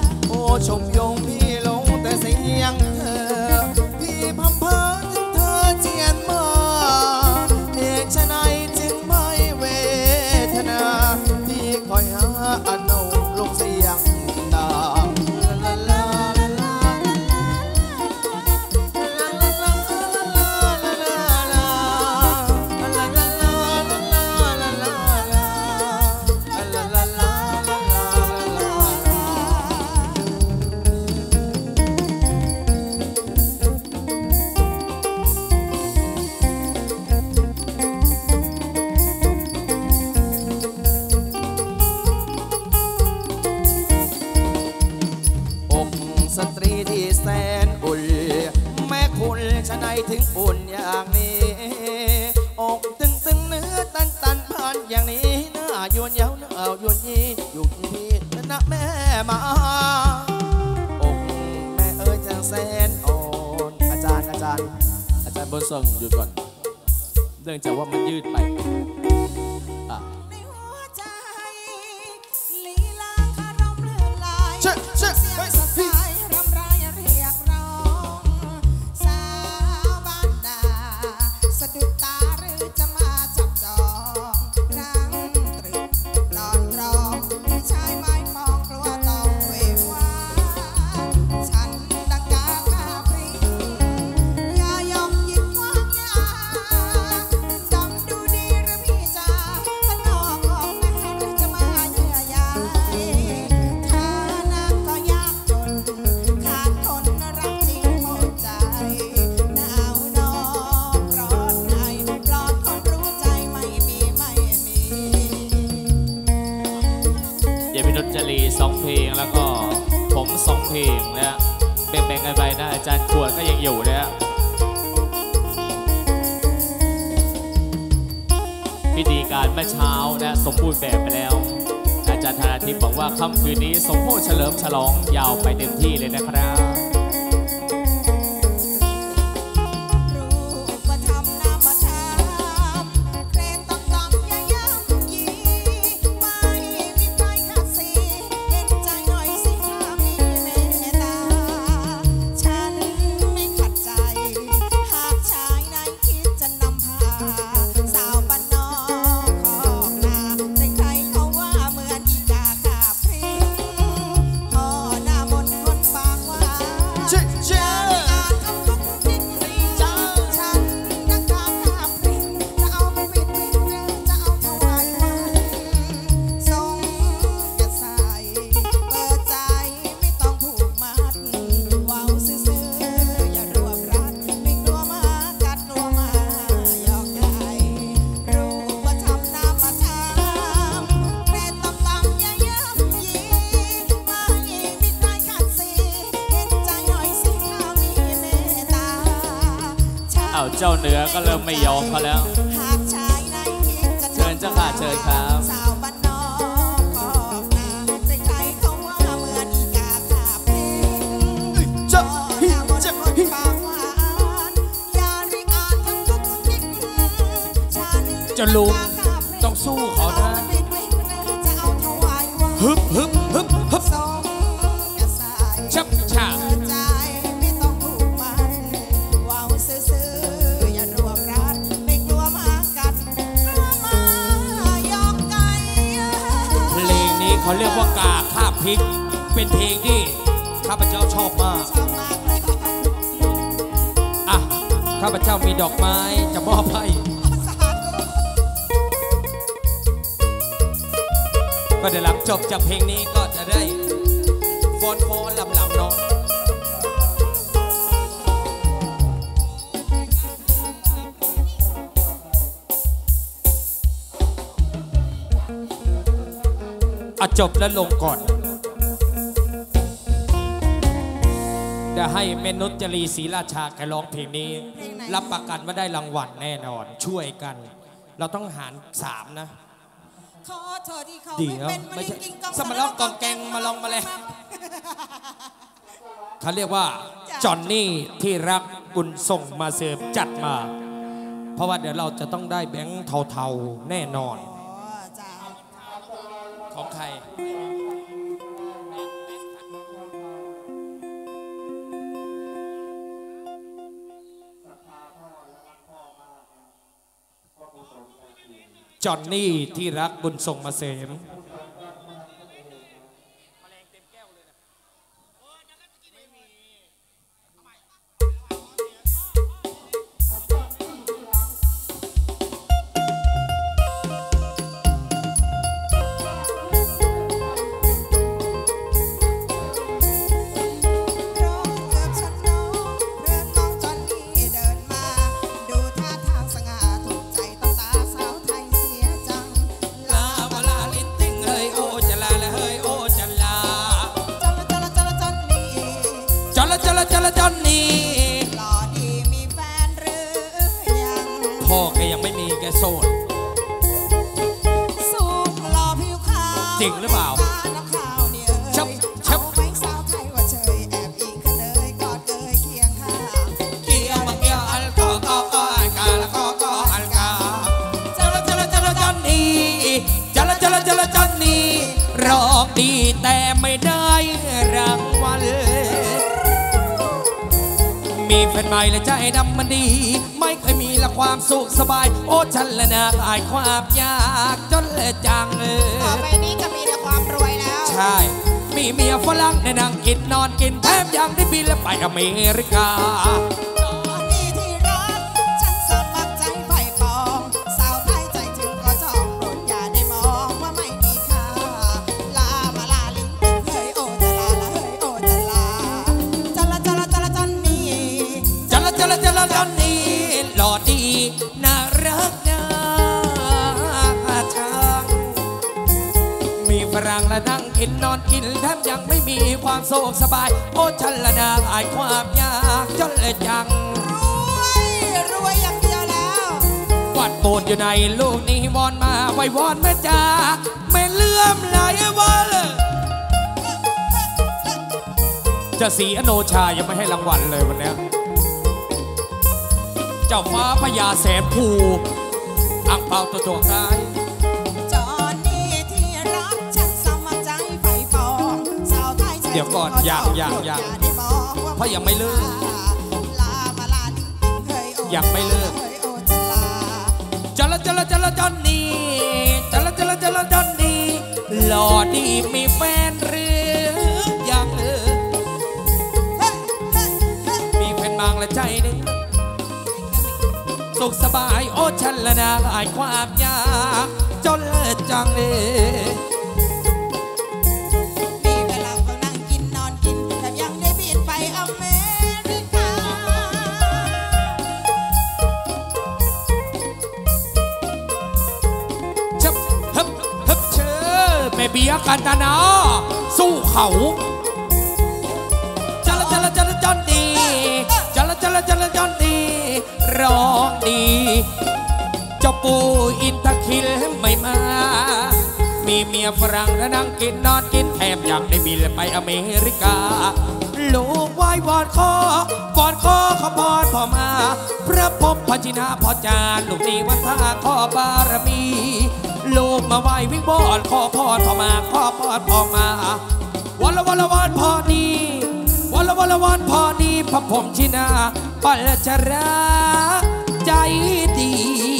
โอ้ชมยงพี่หลงแต่เสียงเธอพี่พัมเพอถึงเธอเจียนมาเหตุไฉนจึงไม่เวทนาพี่คอยหาอนนงลูกเสียงดาลาลาลาลาสตรีที่แสนอุ่นแม่คุณชะไหนถึงอุ่นอย่างนี้อกตึงตึงเนื้อตันตันพันอย่างนี้หน้ายวนเย้าหน้ายวนยี่อยู่ที่นะแม่มาอกแม่เอ๋ยจังแสนอ่อนอาจารย์บนส่งหยุดก่อนเนื่องจากว่ามันยืดไปอ่ะในหัวใจลีลาคารมเลื่อนลายเสียงสดใสรำไรเรียกร้องสาวบ้านนาสะดุดตาหรือจะมาจับจองนั่งตรึกนอนรอพี่ชายไม่มองกลัวต้องเววาฉันดังกาคาพริ้งอย่ายอมหยิบวางยาดำดูดีหรือพี่จ๋าบ้านนอกออกแม่หรือจะมาเยื่อใยฐานะก็ยากจนขาดคนรักจริงหมดใจหนาวนอกร้อนในปลอดคนรู้ใจไม่มีเยบินุชจรี2 เพลงแล้วก็ผม2 เพลงนะแบ่งกันไปนะอาจารย์ขวดก็ยังอยู่นะพิธีการเมื่อเช้านะสมบูรณ์แบบไปแล้วอาจารย์ธนาทิพย์บอกว่าค่ำคืนนี้สมโภชเฉลิมฉลองยาวไปเต็มที่เลยนะครับ เจ้าเนื้อก็เริ่มไม่ยอมเขาแล้วเชิญเจ้าค่ะเชิญครับจะลุงต้องสู้เขานะฮึบฮึบฮึบฮึบชับชาเขาเรียกว่ากาข้าพริกเป็นเพลงที่ข้าพเจ้าชอบมากอ่ะข้าพเจ้ามีดอกไม้จะมอบให้ก็เดี๋ยวหลังจบจากเพลงนี้ก็จะได้ฟ้อนลำเนาะจบแล้วลงก่อนจะให้เมนุชจรีศรีราชาแกร้องเพลงนี้รับประกันว่าได้รางวัลแน่นอนช่วยกันเราต้องหาร3นะเดี๋ยวไม่ใช่สมาลองกองแกงมาลองมาเลยเขาเรียกว่าจอนนี่ที่รักบุญส่งมาเสิร์ฟจัดมาเพราะว่าเดี๋ยวเราจะต้องได้แบงค์เทาๆแน่นอนของใครจอนนี่ที่รักบุญส่งมาเสริมจอนนี่หล่อดีมีแฟนหรือยังพ่อแกยังไม่มีแกโสดสูงหล่อผิวขาวจริงหรือเปล่าชับชับสาวไทยว่าเฉยแอบอิงกันเลยกอดเกยเคียงข้างเกี่ยวบังเกี่ยวอัลกออัลกาละกออัลกาจอนนี่จอนนี่ร้องดีแต่ไม่ได้รางวัลมีแฟนใหม่และใจดำมันดีไม่เคยมีละความสุขสบายโอ้ฉันละนาอายความยากจนเลยจังต่อไปนี้ก็มีแต่ความรวยแล้วใช่มีเมียฝรั่งในนั่งกินนอนกินแถมยังได้บินและไปอเมริกานี่ที่รักฉันสมัครใจไฟปองสาวไทยใจถึงก็จองโปรดอย่าได้มองว่าไม่มีค่าลามาลาลิงเฮ้ยโอ้จะลาละเฮ้ยโอ้จะลาจอนนี่หล่อดีน่ารักน่าชังมีฝรั่งและนั่งกินนอนกินแถมยังไม่มีความโศกสบายโอ้ฉันละนาอายความยากจนเลยจังรวยอย่างเดียวแล้วควัดโบสถ์อยู่ในลูกนี้วอนมาไว้วอนแม่จ๋าแม่เลื่อมไหลวันจะสีอโนชายังไม่ให้รางวัลเลยวันนี้เจ้าฟ้าพญาแสนภูอังเปาตัวกายจอนนี่ที่รักฉันสมัครใจไฟฟองสาวไทยเดี๋ยวก่อนยังเพราะยังไม่เลิกยังไม่เลิกจอนนี่จอนนี่หล่อดีมีแฟนหรือยังมีแฟนบางละใจนึงสุขสบายโอ้ฉันละนาหายความยากจนเลิศจังเลยมีเวลาก็นั่งกินนอนกินแต่ยังได้บินไปอเมริกาฮึบเชื่อแม่เบียกันตานาสู้เขาจอนดีจอนดีร้องดีเจ้าปูอินทคิลไม่มามีเมียฝรั่งและนั่งกินนอนกินแถมอยากได้บินไปอเมริกาลูกไหว้วอนขอขอพรพ่อมาพระพรหมพจินาพ่อจานลูกนี้วันท่าขอบารมีลูกมาไหว้วิ่งบอนขอพรพ่อมาขอพรพ่อมาวันละวันพอดีวันพอดีพระพรหมชินาปัลจราใจดี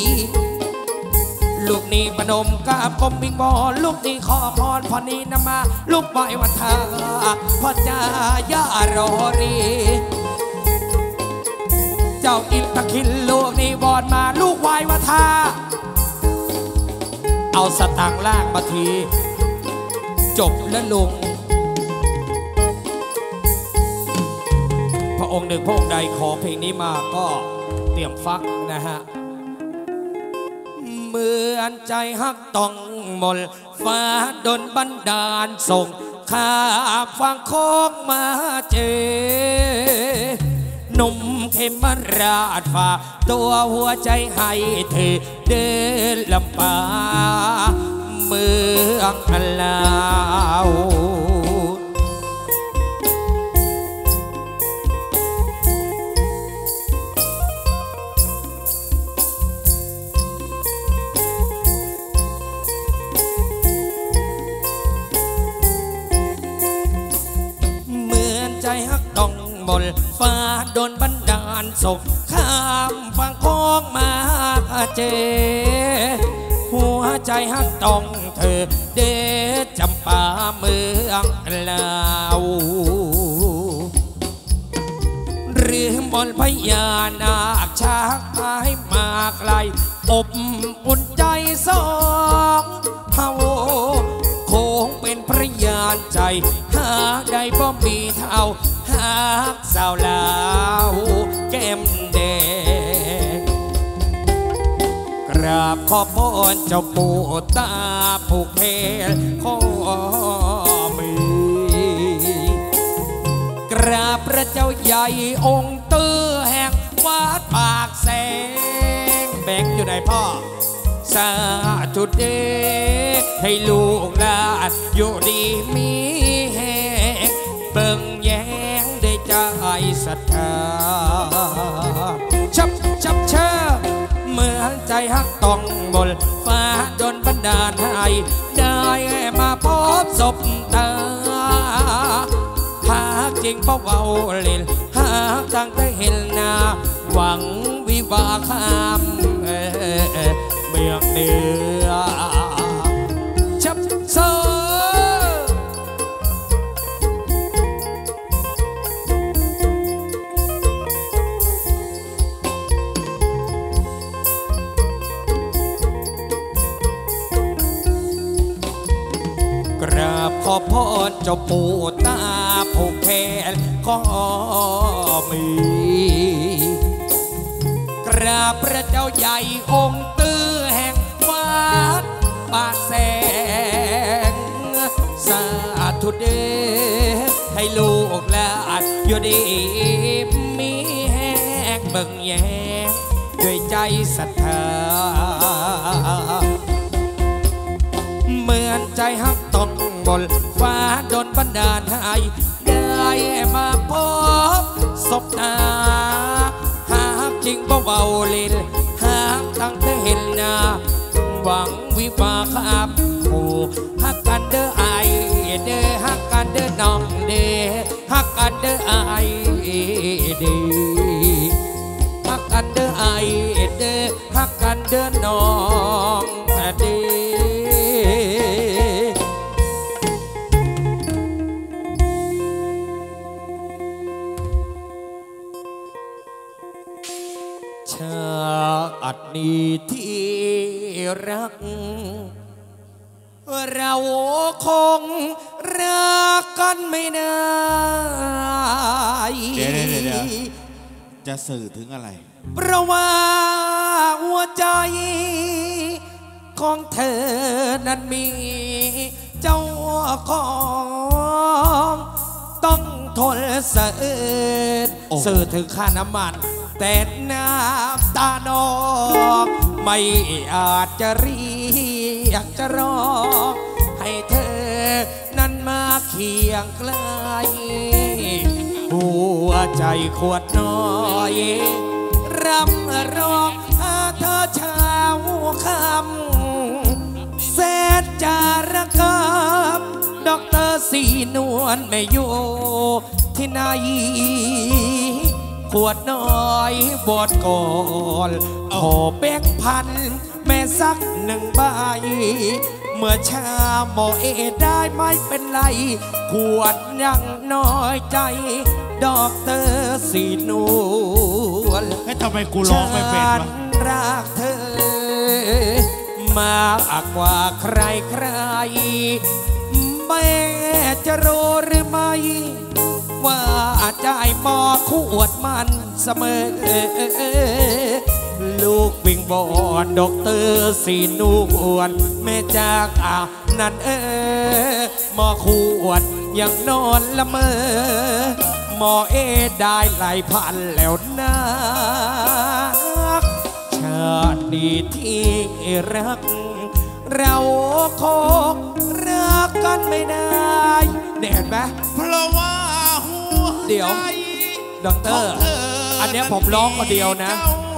ลูกนี้ปนมกราบก้มวิงบอลลูกนี้ขอพรพอนี้นำมาลูกไหว้วันทาพ่อจ่าย่ารอรีเจ้าอินทคินลูกนี้บอลมาลูกไหว้วันทาเอาสตางค์ล่างมาทีจบแล้วลงพระองค์หนึ่งพระองค์ใดขอเพลงนี้มาก็เตรียมฟักนะฮะเหมือนใจฮักต้องมนฟ้าดลบันดาลส่งข้าฟังโคกมาเจหนุ่มเขมราชฝ่าตัวหัวใจให้เธอเดินลำบากเมืองลาวฟ้าโดนบันดาลส่งข้ามฝั่งโค้งมาเจหัวใจฮักต้องเธอเดชจำปาเมืองลาวหรือมนพญานาคชักพายมาไกลอบอุ่นใจสองเท่าคงเป็นพระยานใจหาได้บ่มีเท่าหากสาวลาวแก้มแดงกราบขอพรเจ้าปู่ตาผูกเพลขอมือกราบพระเจ้าใหญ่องค์ตื้อแห่งวัดปากแสงแบ่งอยู่ไหนพ่อสาธุเดชให้ลูกหลานอยู่ดีมีแห่งเบิ่งแย้งได้ใจศรัทธาชับเชิบเหมือนใจฮักต้องบนฟ้าดลบันดาลให้ได้มาพบศพตาหากจริงเพราะเบาเล่นหากตั้งแต่เห็นหน้าหวังวิวาข้ามเมืองเหนือชับเซกราบขอพรเจ้าปู่ตาผูกแขนข้อมือกราบพระเจ้าใหญ่องค์ตื้อแห่งวัดปากแสงสาธุเดชให้ลูกหลานอยู่ดีมีแห้งเบิ่งแย้งด้วยใจศรัทธาเหมือนใจฮักตกบนฟ้าโดนบันดาลให้ได้มาพบศพตาหากจริงเบาๆลินหากตั้งแต่เห็นหน้าหวังวิวาครับผู้ฮักกันเด้อไอเด้อฮักกันเด้อน้องเด้อฮักกันเด้อไอเด้อฮักกันเด้อไอเด้อฮักกันเด้อน้องเด้อชาตินี้ที่รักเราคงรักกันไม่ได้เดี๋ยวจะสื่อถึงอะไรเพราะว่าหัวใจของเธอนั้นมีเจ้าของต้องทนเสิร์ชสื่อถึงค่าน้ำมันแต่น้ำตานองไม่อาจจะเรียกจะร้องให้เธอนั้นมาเคียงไกลหัวใจขวดน้อยรำร้องหาเธอเช้าค่ำแสนจารกรรมดอกเตอร์สีนวลไม่อยู่ที่ไหนขวดน้อยบอดก่อนขอแบ่งพันแม่สักหนึ่งใบเมื่อชาหมอเอได้ไม่เป็นไรขวดยังน้อยใจดอกเตอร์สีนวลให้ทำไมกูร้องไม่เป็นวะรักเธอมากกว่าใครใครแม่จะรู้หรือไม่ว่าใจหมอขวดมันเสมอลูกวิ่งบอนดอกเตอร์สีนวลแม่จากนั่นหมอขวดยังนอนละเมอหมอได้หลายพันแล้วนะชาตินี้ที่รักเราคงรักกันไม่ได้เห็นไหมเพราะว่าเดี๋ยวดอกเตอร์อันนี้ผมร้องคนเดียวนะ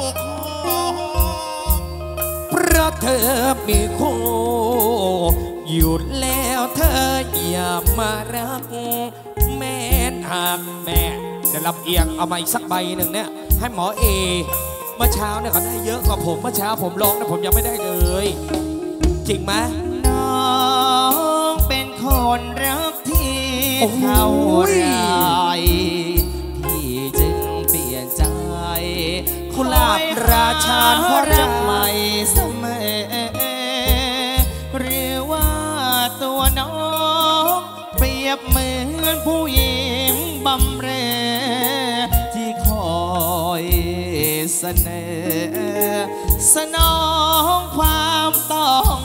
เพราะเธอมีคู่อยู่แล้วเธออย่ามารักแม่หักแม่เดี๋ยวลำเอียงเอามาอีกสักใบหนึ่งเนี่ยให้หมอเอเมื่อเช้าเนี่ยเขาได้เยอะกว่าผมเมื่อเช้าผมร้องนะผมยังไม่ได้เลยจริงไหมน้องเป็นคนรักที่เท่าไรพี่จึงเปลี่ยนใจคลาบราชาเพราะรักใหม่เสมอหรือว่าตัวน้องเปรียบเหมือนผู้หญิงบำเรอที่คอยเสนอสนองความต้อง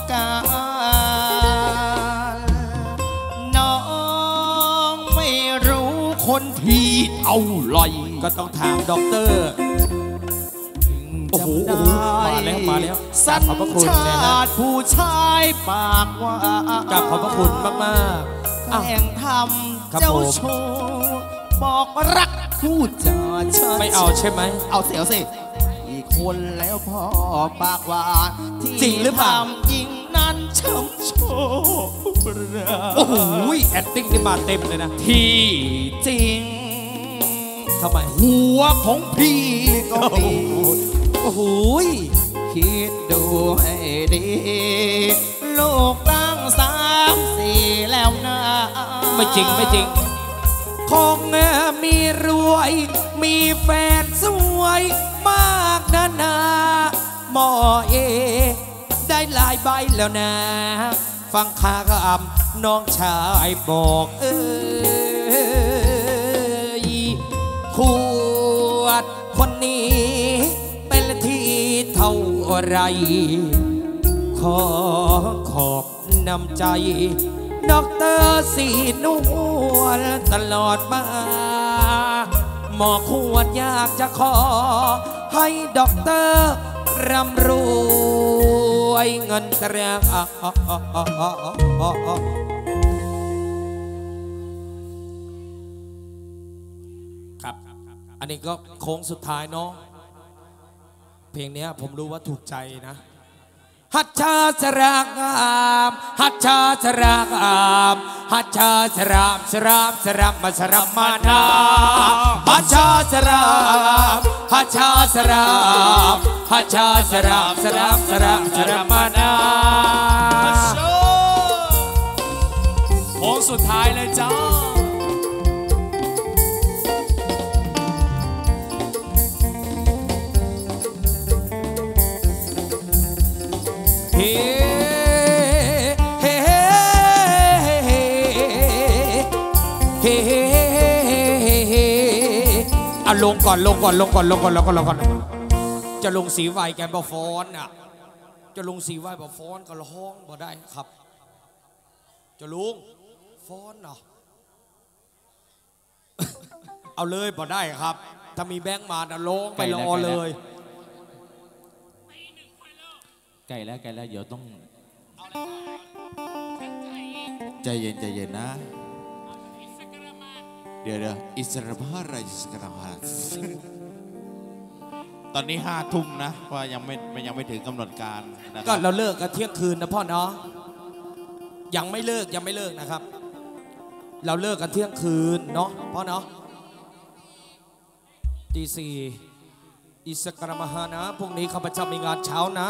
การน้องไม่รู้คนพี่เท่าไรก็ต้องถามด็อกเตอร์โอ้โหมาแล้วสัญชาติผู้ชายปากว่ากับขอบพระคุณมากๆแข่งทำเจ้าชู้บอกรักผู้จาไม่เอาใช่ไหมเอาเสียวสิอีกคนแล้วพ่อปากหวานจริงหรือเปล่าจริงนั้นช้ำโชว์โอ้โหแอคติ้งนี่มาเต็มเลยนะที่จริงทำไมหัวของพี่ก็มีโอ้โหคิดดูให้ดีลูกตั้ง3-4แล้วนะไม่จริงคงมีรวยมีแฟนสวยมากนาหมอเอได้หลายใบแล้วนะฟังข่าวน้องชายบอกขวดคนนี้เป็นที่เท่าไรขอขอบน้ำใจดอกเตอร์สีนวลตลอดมาหมอขวดอยากจะขอให้ด็อกเตอร์ร่ำรวยเงินแสดงครับอันนี้ก็โค้งสุดท้ายเนาะเพลงนี้ผมรู้ว่าถูกใจนะฮัจฉาสรางามฮัจฉาสรางามฮัจฉาสรามสรามสรามมาสรามมานาฮัจฉาสรามฮัจฉาสรามฮัจฉาสรามสรามสรามสรามมานาโค้งสุดท้ายเลยจ้าลงก่อนจะลงสีไวแกบฟอนอ่ะจะลงสีไวบฟอนก็ร้องบ่ได้ครับจะลงฟอนเนาะ เอาเลยบ่ได้ครับถ้ามีแบงค์มานะลงไปรอเลยไก่แล้วเดี๋ยวต้องใจเย็นนะเดี๋ยวอิสระภาราชกรรมตอนนี้5 ทุ่มนะว่ายังไม่ถึงกำหนดการนะครับก็เราเลิกกันเที่ยงคืนนะพ่อเนาะยังไม่เลิกนะครับ เราเลิกกันเที่ยงคืนเนาะพ่อเนาะตี 4อิสกรมหานะพรุ่งนี้ข้าพเจ้ามีงานเช้านะ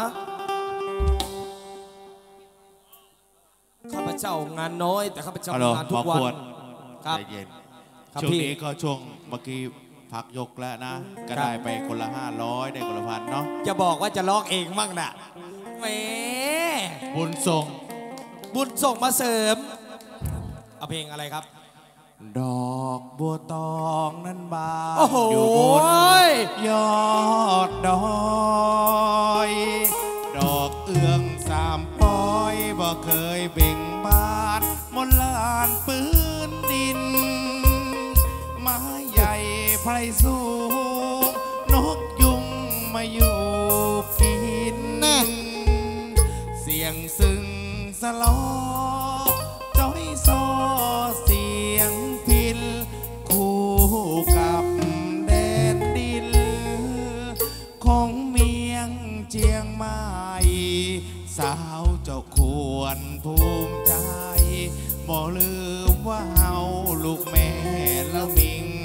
ข้าพเจ้างานน้อยแต่ข้าพเจ้ามีงานทุกวันครับช่วงนี้ก็ช่วงเมื่อกี้พักยกแล้วนะก็ได้ไปคนละ500ได้คนละ1,000เนาะจะบอกว่าจะร้องเองมั่งน่ะแหมบุญส่งมาเสริมเอาเพลงอะไรครับดอกบัวตองนั้นบานอยู่บนยอดดอยดอกเอื้อง3 ปอยบ่เคยเบ่งบานมนลานปืนดินไม้ใหญ่ไพรสูงนกยุงมาอยู่กินเสียงซึ้งสลอจ้อยซอเสียงพินคู่กับแดนดินของเมียงเจียงใหม่สาวเจ้าควรภูมิใจบ่ลืมว่าเฮาลูกแม่ละมิง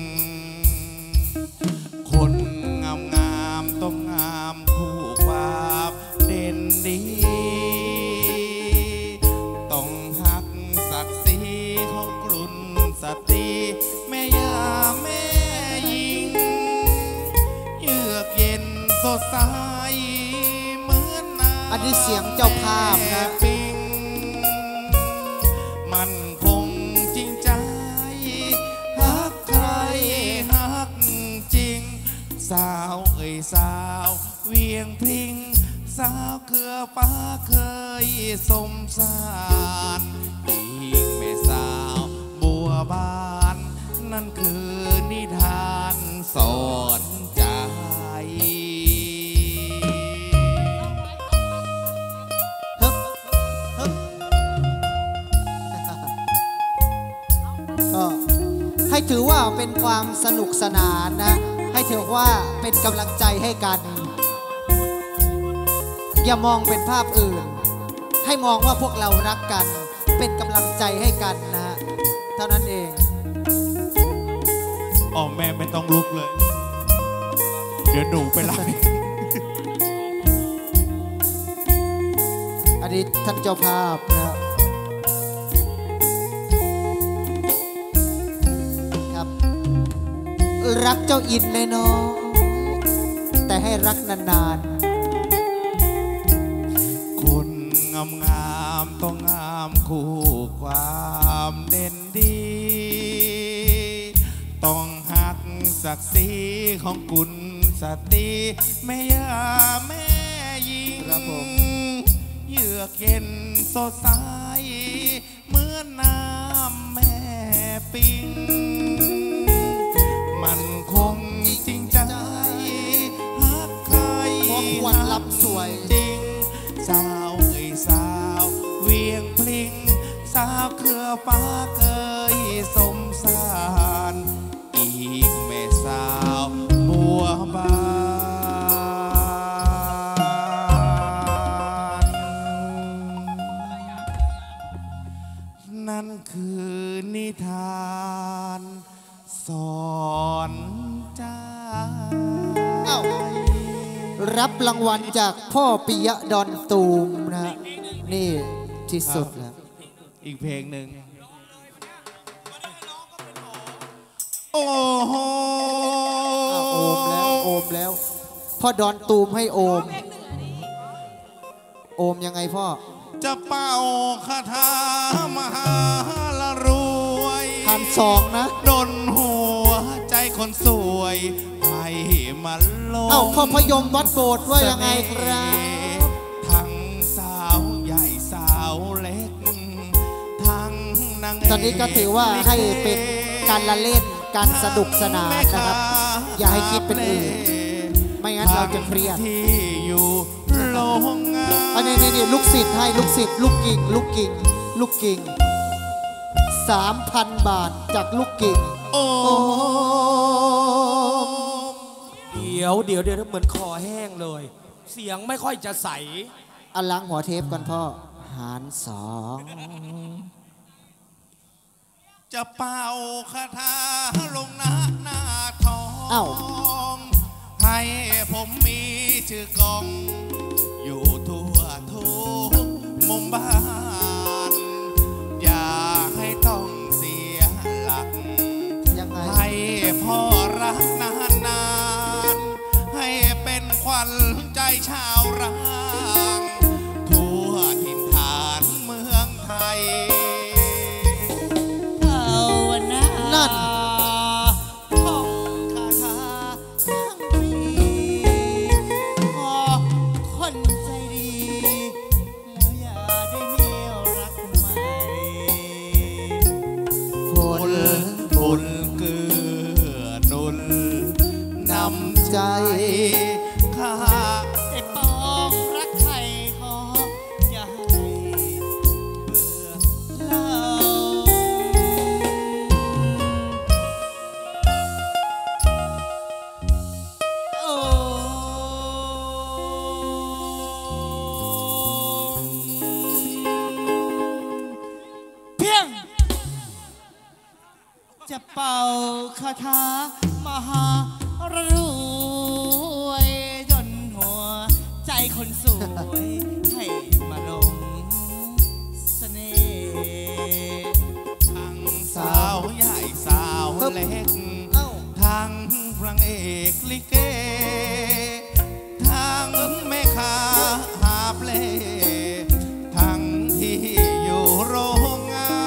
คนงามต้องงามคู่ความเด่นดีต้องหักศักดิ์ศรีของกลุ่นสตรีแม่ย่าแม่หญิงเยือกเย็นสดใสเหมือนน้ำอันนี้เสียงเจ้าภาพนะมันคงจริงใจฮักใครฮักจริงสาวสาวเวียงพริ้งสาวเครือฟ้าเคยสมสารอีกแม่สาวบัวบานนั่นคือนิทานสอนใจก็ให้ถือว่าเป็นความสนุกสนานนะให้ถือว่าเป็นกำลังใจให้กันอย่ามองเป็นภาพอื่นให้มองว่าพวกเรารักกันเป็นกำลังใจให้กันนะเท่านั้นเองแม่ไม่ต้องลุกเลยเดี๋ยวหนูไปไล่อันนี้ท่านเจ้าภาพนะครับรักเจ้าอินเลยเนาะแต่ให้รักนานๆคนงามต้องงามคู่ความเด่นดีต้องหักศักดิ์ศรีของกุลสตรีแม่ย่าแม่หญิงเยือกเย็นสดใสเหมือนน้ำแม่ปิงมันคงจริงใจหป้าเคยสมสารอีกแม่สาวบัวบานนั่นคือนิทานสอนใจรับรางวัลจากพ่อปิยะดอนตูมนะฮะนี่ที่สุดแล้วอีกเพลงหนึ่งโอ้โหโอมแล้วโอมแล้วพ่อดอนตูมให้โอมโอมยังไงพ่อจะเป่าคาถามหาละรวยทานซองนะดนหัวใจคนสวยให้มันลงเอ้าพ่อพยมวัดโบสถ์ว่ายังไงครับทั้งสาวใหญ่สาวเล็กทั้งนางเอกตอนนี้ก็ถือว่าให้เป็นการละเล่นการสนุกสนานนะครับ อย่าให้คิดเป็นอื่นไม่งั้นเราจะเครียดที่อยู่โรงงานอันนี้ลูกศิษย์ให้ลูกศิษย์ลูกกิ่ง3,000 บาทจากลูกกิ่งโอ้เดี๋ยวเหมือนคอแห้งเลย เสียงไม่ค่อยจะใสอันล้างหัวเทปก่อนพ่อหารจะเป่าคาถาลงหน้าทองเอ้าให้ผมมีชื่อกอง อยู่ทั่วทุกมุมบ้าน อย่าให้ต้องเสียหลักยังไงให้พ่อรักนานๆให้เป็นขวัญใจชาวร้างทั่วถิ่นฐานเมืองไทยนั่นท่องคาถาทั้งปีขอคนใจดี แล้วอย่าได้มีรักใหม่บุญเกื้อหนุนนำใจข้าไอ้ปองรักใครขออย่าให้เบื่อเล่า โอ้เพียง จะเป่าคาถามหารวยจนหัวใจคนสวยให้มาลงเสน่ห์ทั้งสาวใหญ่สาวเล็กเอ้าทั้งพระเอกลิเก ทั้งแม่ค้าหาเปลทั้งที่อยู่โรงงาน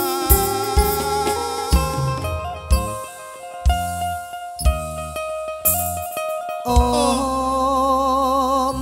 โอม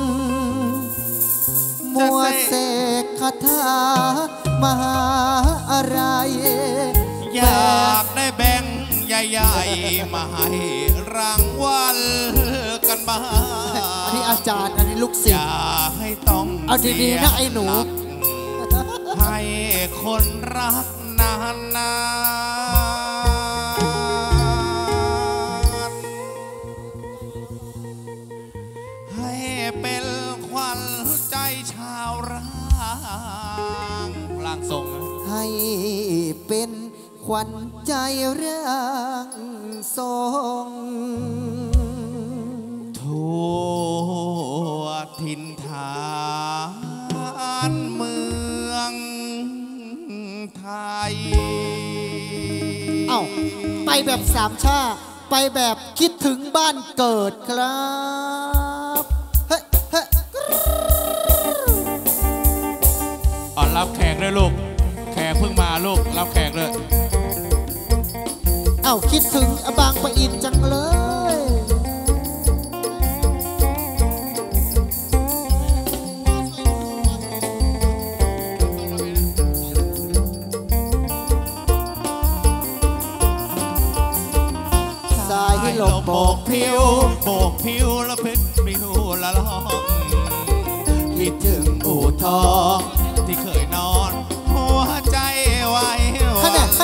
มัวเสกคาถามหาอะไรอยากได้แบงค์ใหญ่ๆ มาให้รางวัลกันบ้างอันนี้อาจารย์อันนี้ลูกศิอษย์ย่าให้ต้องเอาดีๆนะไอ้หนูให้คนรักนานๆให้เป็นขวัญใจชาวร่างร่างทรงนะให้เป็นขวัญใจร่างทรงทั่วถิ่นฐานเมืองไทยเอ้าไปแบบสามชาไปแบบคิดถึงบ้านเกิดครับเฮ้เฮ้รับแขกด้วยลูก แขกเพิ่งมาลูก รับแขกเลยเอ้าคิดถึงบางปะอินจังเลย สายให้หลบโบกผิวโบกผิวแล้วเพชรปลิวละล่องคิดถึงอู่ทองที่เคยนอน หัวใจวา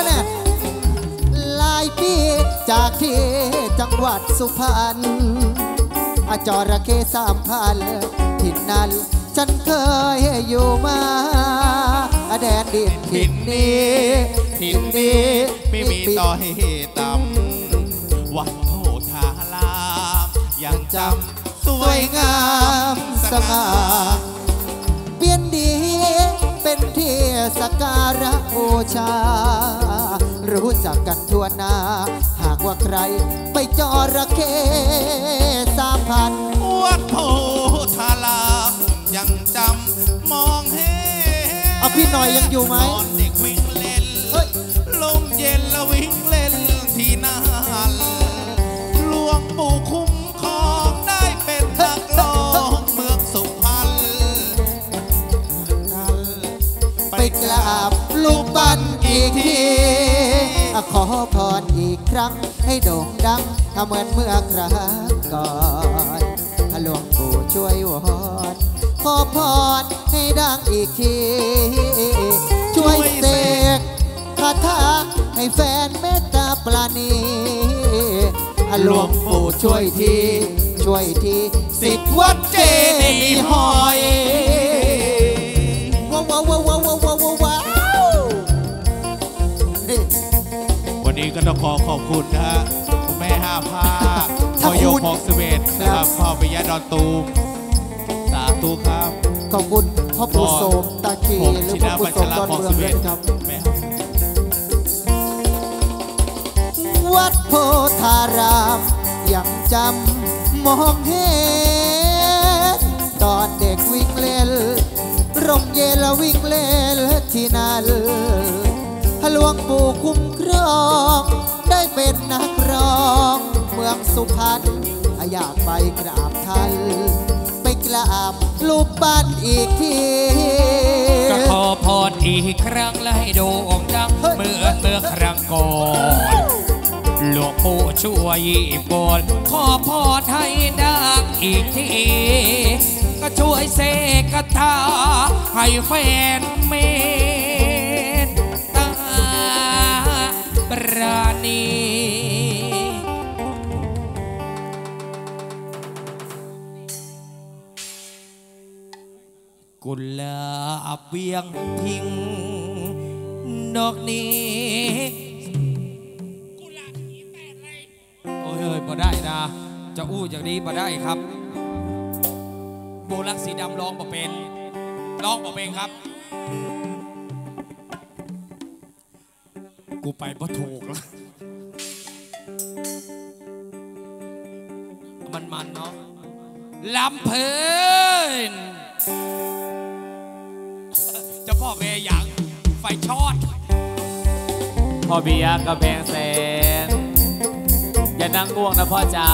น่ะหลายปีจากที่จังหวัดสุพรรณจระเข้3,000ถิ่นนั้นฉันเคยอยู่มาแดนดินถิ่นนี้ไม่มีต่อให้ต่ำวัดโพธารามยังจำสวยงามสง่าเปลี่ยนดีเป็นที่สักการะบูชารู้จักกันทั่วหน้าหากว่าใครไปจระเข้3,000 วัดโพธารามยังจำมองเห็นเอาพี่หน่อยยังอยู่ไหมตอนเด็กวิ่งเล่นลมเย็นแล้ววิ่งเล่นที่นั่นหลวงปู่คุ้มครองได้เป็นนักร้องเมืองสุพรรณไปกราบลูกปั้นอีกทีขอพรอีกครั้งให้โด่งดังเหมือนเมื่อครั้งก่อนหลวงปู่ช่วยวอนขอพรให้ดังอีกทีช่วยเสกคาถาให้แฟนเมตตาปราณีหลวงปู่ช่วยทีสิทธิ์วัดเจดีย์หอยว้าววันนี้ก็ต้องขอบคุณนะฮะคุณแม่5 ภาคพ่อโยกของ11นะครับพ่อปิยะดอนตูมสาธุครับขอบคุณพ่อปู่โสมตาคีหรือพ่อปู่โสมดอนเมืองด้วยครับวัดโพธารามยังจำมองเห็นตอนเด็กวิ่งเล่นร่มเย็นแล้ววิ่งเล่นที่นั่นหลวงปู่คุ้มครองได้เป็นนักร้องเมืองสุพรรณอยากไปกราบท่านไปกราบรูปปั้นอีกทีก็ขอพรอีกครั้งและให้โด่งดังเมื่อครั้งก่อนหลวงปู่ช่วยบนขอพรให้ดังอีกทีก็ช่วยเสกคาถาให้แฟนเมตตาปราณีกุหลาบเวียงพิงดอกนี้กุหลาบผีแตกเลยโอ้ยบ่ได้นะจะอู้อย่างนี้บ่ได้ครับโบลักสีดำร้องบ่เป็นครับกูไปบ่ถูกแล้วมันเนาะลำเพลินจะพ่อเวยังไฟช็อตพ่อปิยะกระแพงแสนอย่านั่งง่วงนะพ่อจ๋า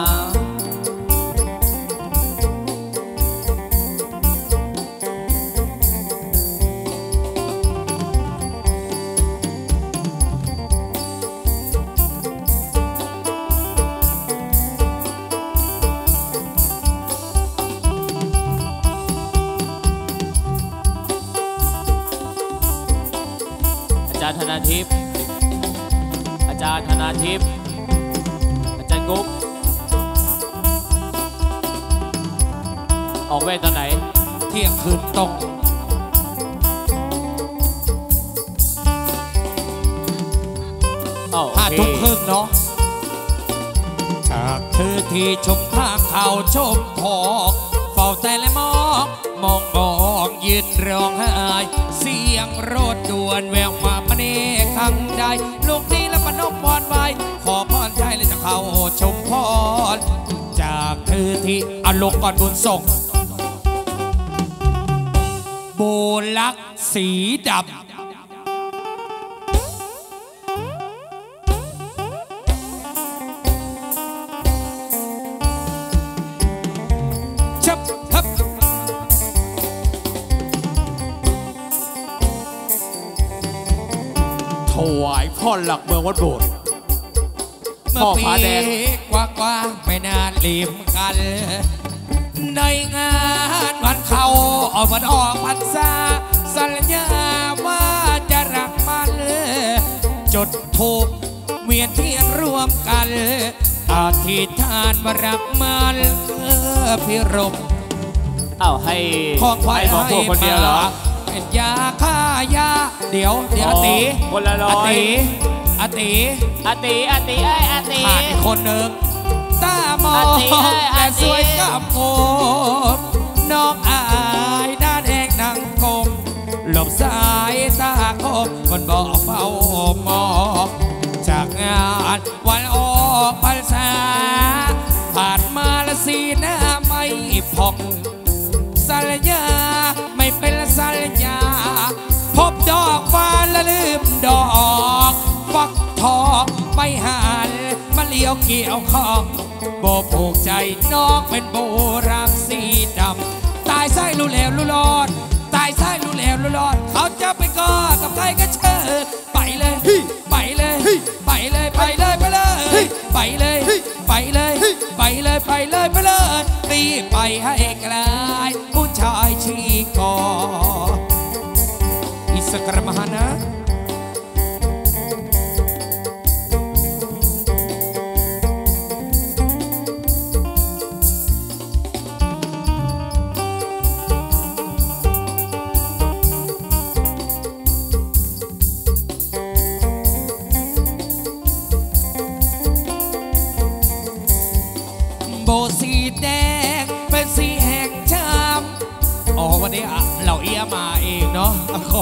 อาจารย์ธนาทิพย์อาจารย์กุ๊กออกเวทตอนไหนเที่ยงคืนตรง5 ทุ่มครึ่งเนาะจากเธอที่ชมทางเขาชมพอกเฝ้าแต่และมองยืนร้องไห้เสียงรถด่วนแววมาปะเนขังใดลูกนี้และปนกพรไว้ขอพรใจเลยจะเข้าชมพรจากเธอที่อารมณ์ก่อนบุญส่งโบลักสีดำถวายพ่อหลักเมืองวัดโบสถ์พ่อผาแดงกว่าไม่นานลืมกันในงานวันเขาวันออกพรรษาสัญญาว่าจะรักมันจดทูปเวียนเทียนร่วมกันอธิษฐานว่ารักมันพิรมเอ้าให้ของขวัญให้บอกพวกคนเดียวเหรอเป็นยาฆ่ายาเดี๋ยวอาติคนละร้อยอาติอาติอาติเอ้ยอาติขาดอีกคนหนึ่งตามองอาติเอ้ยอาติแต่สวยกับโมน้องอายด้านแองนางกงหลบสายตาคมคนบอกเฝ้ามองจากงานวันออกพรรษาผ่านมาละสีหน้าไม่ผ่องสัญญาไม่เป็นสัญญาพบดอกฟ้าและลืมดอกฟักทองไม่หันมาเลี้ยวเกี่ยวข้องโบผูกใจน้องเป็นโบรักสีดำตายไส้รู้แล้วรู้รอดตายไส้รู้แล้วรู้รอดเขาจะไปก่อกับใครก็เชิญไปเลยไปเลยไปเลยไปเลยไปเลยไปเลยไปเลยไปเลยไปเลยไปเลยตีไปให้ไกลผู้ชายชีกออิสกรมหานะ โบสีแดงเป็นสีแห่งช้ำอ๋อวันนี้เราเอียมาเองเนาะ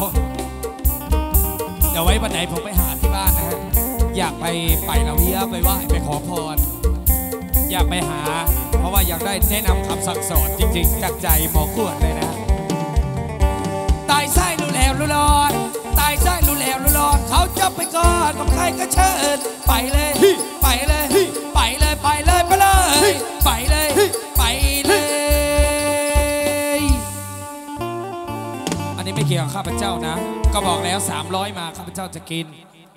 เดี๋ยวไว้วันไหนผมไปหาที่บ้านนะฮะอยากไปเราเอียไปไหว้ไปขอพรอยากไปหาเพราะว่าอยากได้แนะนำคำสั่งสอนจริงๆจากใจหมอขวดเลยนะตายไส้รู้แล้วรู้รอดตายไส้รู้แล้วรู้รอดเขาจะไปก่อนกับใครก็เชิญไปเลยไปเลยไปเลยไปเลยไปเลยไปเลยไปเลยอันนี้ไม่เกี่ยวกับข้าพเจ้านะก็บอกแล้ว300มาข้าพเจ้าจะกิน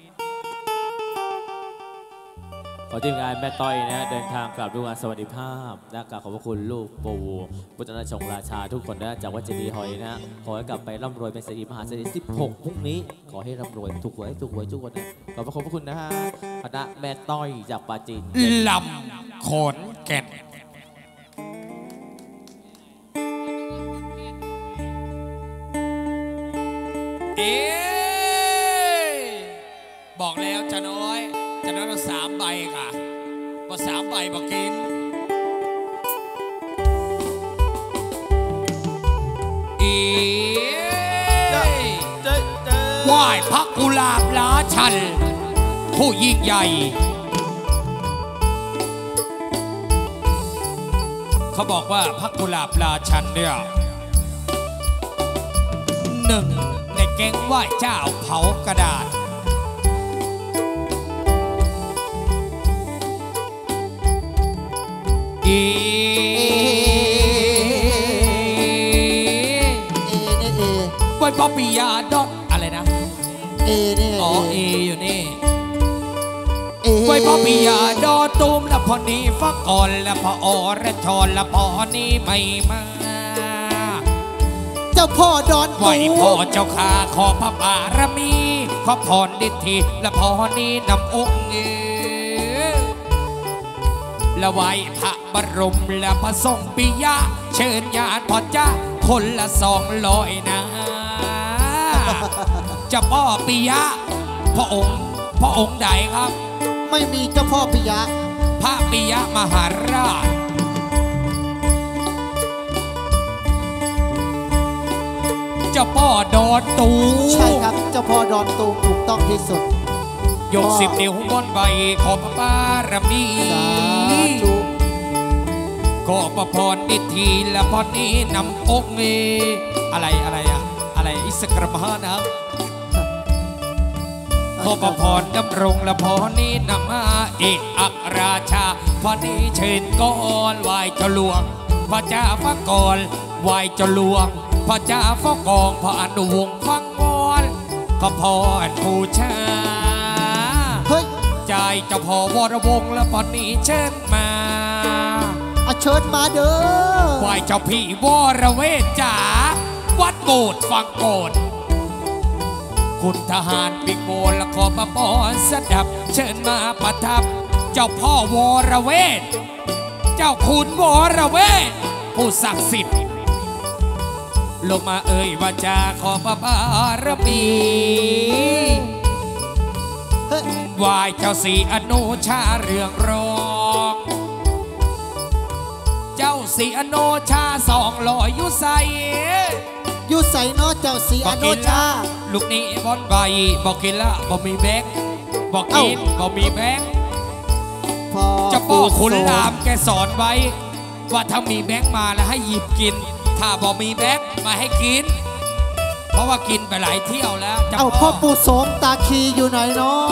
ขอทีมงานแม่ต้อยนะเดินทางกลับด้วยสวัสดิภาพและกราบขอบพระคุณลูกปู่พุทธนาชงราชาทุกคนนะจากวัดเจดีย์หอยนะขอให้กลับไปร่ำรวยเป็นเศรษฐีมหาเศรษฐี16พรุ่งนี้ขอให้ร่ำรวยถูกหวยทุกคนนะขอบพระคุณนะฮะคณะแม่ต้อยจากปราจีนลำขอนแก่นบอกแล้วจะน้อยเรา3 ใบค่ะพอ3 ใบบอกกินไหว้พระกุหลาบราชันผู้ยิ่งใหญ่เขาบอกว่าพระกุหลาบราชันเนี่ย1ในแก๊งไหว้เจ้าเผากระดาษกวยป๊อปปี้ยาดอทอะไรนะอ๋ออยู่นี่กวยป๊อปปี้ยาดอตูมแล้วพอนี้ฟักก่อนแล้วพออและทอนแล้วพอนี้ไม่มาเจ้าพ่อดอนไหวพ่อเจ้าข้าขอพระบารมีขอพรดิทีแล้วพอนี้นำองค์ละไหวพระบรมและพระทรงปิยะเชิญญาติพ่อจ้าคนละ200นะเจ้าพ่อปิยะพระองค์ใดครับไม่มีเจ้าพ่อปิยะพระปิยะมหาราชเจ้าพ่อดอนตูใช่ครับเจ้าพ่อดอนตูถูกต้องที่สุดยก10 นิ้วบนใบขอพระบารมีก็ประพรดิทีและพอนี้นำองค์อะไรอิสกรมหานะขอประพรดำรงและพอนี้นำมาเอกอัครราชาพอนี้เชิญก่อนไหวเจ้าหลวงพระเจ้าฟังก่อนไหวเจ้าหลวงพระเจ้าฟังกองพระอนุวงศ์ฟังวอนขอพรผู้ชาใจเจ้าพ่อวรวงศ์และพอนี้เชิญมาเชิญมาเด้อไหวเจ้าพี่วรเวทจ๋าวัดโบสถ์ฟังโกดขคุณทหารปิกโบและขอประปอสดับเชิญมาประทับ เจ้าพ่อวรเวทเจ้าขุนวรเวทผู้ศักดิ์สิทธิ์ลงมาเอ่ยวาจาขอพระบารมีไหวายเจ้าสีอนุชาเรืองรองเจ้าสีอนุชาสองลอยยุใสยุใสเนาะเจ้าสีอนุชาลูกนี้บอลใบบอกกินละบอกมีแบงบอกกินบอกมีแบงจะพ่อขุนรามแกสอนไว้ว่าถ้ามีแบงมาแล้วให้หยิบกินถ้าบอกมีแบงมาให้กินเพราะว่ากินไปหลายเที่ยวแล้วเอาพ่อปู่โสมตาคีอยู่ไหนเนาะ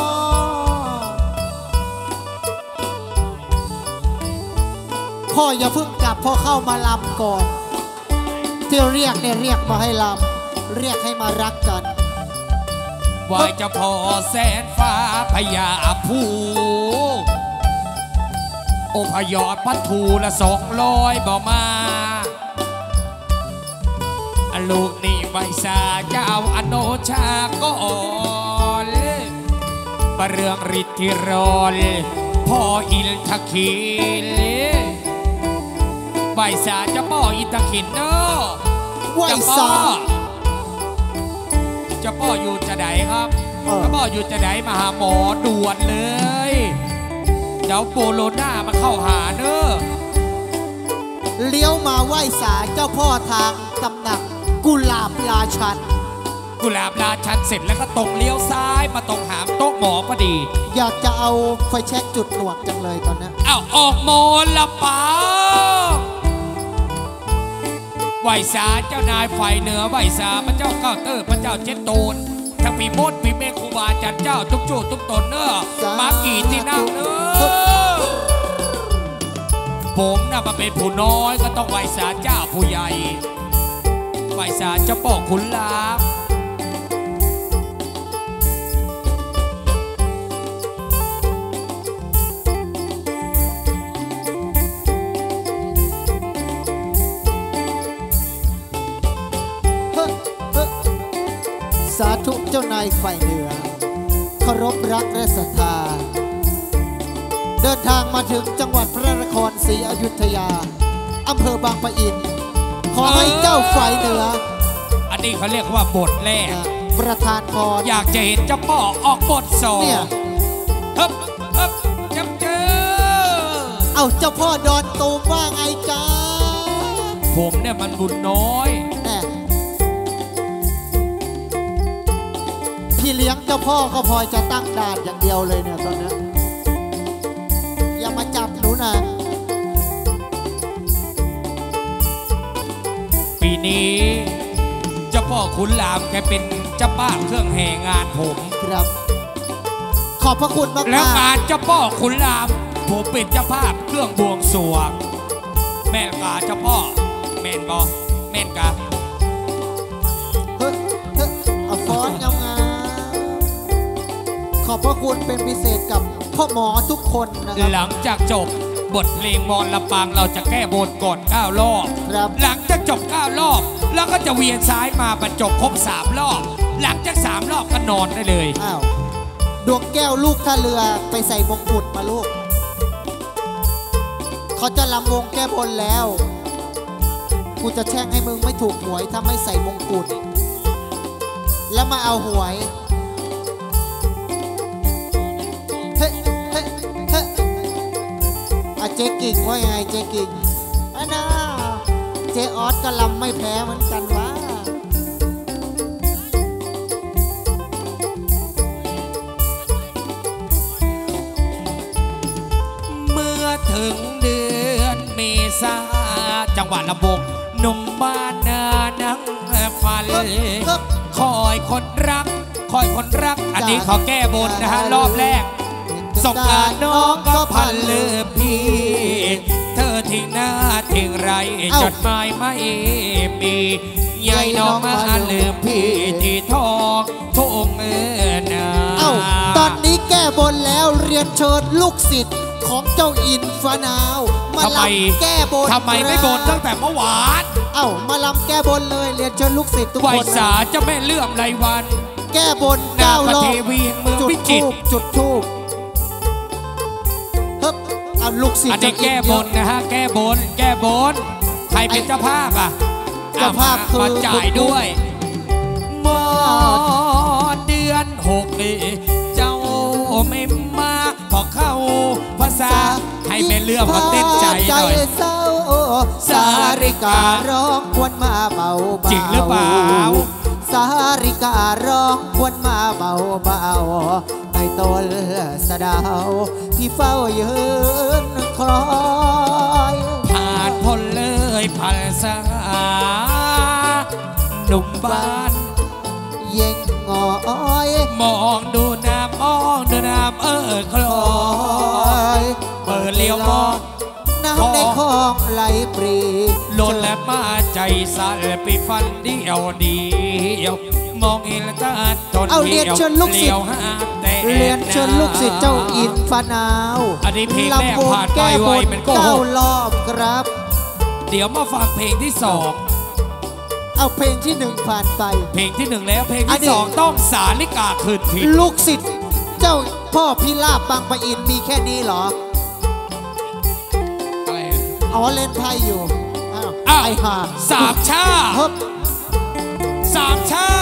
พ่ออย่าเพิ่งกลับพ่อเข้ามาลำก่อนที่เรียกเนี่ยเรียกมาให้ลำเรียกให้มารักกันไหวเจ้าพ่อแสนฟ้าพญาผู้โอพยอดพัททูละ200บ่มาลูกนี่ใบสาเจ้าอโนชาก็อ่อนประเรืองฤทธิรอนพ่ออิลทคินใบสาจะพ่ออิลทคินเนอะจะพ่ออยู่จะไหนครับจะพ่ออยู่จะไหนมาหาหมอด่วนเลยเดี๋ยวโปโลน่ามาเข้าหาเนอะเลี้ยวมาไหว้สาเจ้าพ่อทางตำหนักกุหลาบราชันกุหลาบราชันเสร็จแล้วก็ตรงเลี้ยวซ้ายมาตรงหามโต๊ะหมอพอดีอยากจะเอาไฟแช็กจุดหนวดจังเลยตอนนี้เอาออกโมละป๋าไหวสาเจ้านายไฟเหนือไหวสาพระเจ้าเก้าเตอร์พระเจ้าเจ็ดตูนทั้งปีมดปีเมฆครูบาจันเจ้าทุกจูทุกตนเนอะมากี่ที่นั่งเนอะผมน่ะมาเป็นผู้น้อยก็ต้องไหวสาเจ้าผู้ใหญ่ไหวสาเจ้าพ่อขุนรามสาธุเจ้านายฝ่ายเหนือเคารพรักและศรัทธาเดินทางมาถึงจังหวัดพระนครศรีอยุธยาอำเภอบางปะอินขอให้เจ้าฝ่ายเหนืออันนี้เขาเรียกว่าบทแรกประธานพรอยากจะเห็นเจ้าพ่อออกบทสองฮึบจับเจอเอาเจ้าพ่อดอนตูมว่าไงจ้าผมเนี่ยมันบุญน้อยพี่เลี้ยงเจ้าพ่อก็พอจะตั้งด่านอย่างเดียวเลยเนี่ยตอนนี้อย่ามาจับหนูนะปีนี้เจ้าพ่อขุนรามแกเป็นเจ้าป้าเครื่องแห่งานผมครับขอบพระคุณมากแล้วงานเจ้าพ่อขุนรามผมเป็นเจ้าภาพเครื่องบวงสรวงแม่กาเจ้าพ่อแม่นบอแม่นกาเอาฟ้อนงามขอบพระคุณเป็นพิเศษกับพ่อหมอทุกคนนะครับหลังจากจบบทเพลงมรลำปางเราจะแก้บนก่อน9 รอบหลังจากจบ9 รอบแล้วก็จะเวียนซ้ายมาบรรจบครบ3 รอบหลังจาก3 รอบก็นอนได้เลยอ้าวดวงแก้วลูกท่าเรือไปใส่มงกุฎมาลูกเขาจะลำวงแก้บนแล้วกูจะแช่งให้มึงไม่ถูกหวยถ้าไม่ใส่มงกุฎแล้วมาเอาหวยเจ๊กิ่งว่าไงเจ๊กิ่งนะเจ๊ออสก็ลำไม่แพ้เหมือนกันวะเมื่อถึงเดือนเมษาจังหวัดลำวงหนุ่มบ้านนานั่งฟันคอยคนรักอันนี้ขอแก้บนนะฮะรอบแรกสงกรานต์น้องก็พันลืมพี่เธอทิ้งหน้าทิ้งไรจดหมายไม่มีใหญ่น้องมาลืมพี่ที่ท้องทุ่งนาตอนนี้แก้บนแล้วเรียนเชิญลูกศิษย์ของเจ้าอินฟานาวมาลำแก้บนทำไมไม่บนตั้งแต่เมื่อวานมาลำแก้บนเลยเรียนเชิญลูกศิษย์ทุกคนไหวสาเจ้าแม่เลื่อมไรวันแก้บนนา 9 ครอเทบวีแห่งเมืองจุดพิจิทูตรบจุดทูบเฮ้ยเอาลูกศิษอันย์นี้แก้บนนะฮะแก้บนแก้บนใครเป็นเจ้าภาพอ่ะเจ้าภาพคือมาจ่ายด้วยมอเดือน6นี่เจ้าไม่มาพอเข้าภาษาให้แม่เลือกมาเต้นใจหน่อยเศร้าสาริการ้องควรมาเบาๆจริงหรือเปล่าสาริการ้องควรมาเบาๆให้ต้นสะดาวที่เฝ้ายืนคอยผ่านพ้นเลยผ่านสาหนุ่มบ้านเย่งงอยมองดูน้ำมองดูน้ำคลองเปิดเลี้ยวมองน้ำในคลองไหลปรีหล่นและมาใจสั่นไปฟันเดียวเดียวมองเห็นตาจนเอาเรียนเชิญลูกศิษย์เลี้ยวหาแต่เรียนเชิญลูกศิษย์เจ้าอินฟานาวอันนี้เพลงแรกลำวงผ่านไปแก้บไวน มันก็หก 9 รอบครับเดี๋ยวมาฟังเพลงที่สองเอาเพลงที่ 1 ผ่านไปเพลงที่หนึ่งแล้วเพลงอันที่นี้สองต้องสาลิกาคืนผิดลูกศิษย์เจ้าพ่อพิลาบบางปะอินมีแค่นี้เหรออะไรอ๋อเล่นไพ่อยู่อ้าวอ้าวไอ้ห่าสามชาเฮ้ยสามชา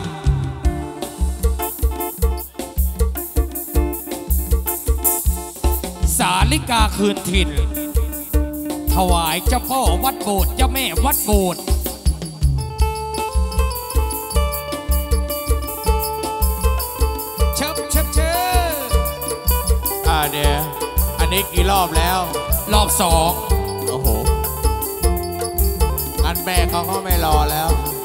สาลิกาคืนถิ่นถวายเจ้าพ่อวัดโบสถ์เจ้าแม่วัดโบสถ์เชิบเชิบเชิบเดี๋ยวอันนี้กี่รอบแล้วรอบสองโอ้โหงั้นแม่เขาก็ไม่รอแล้ว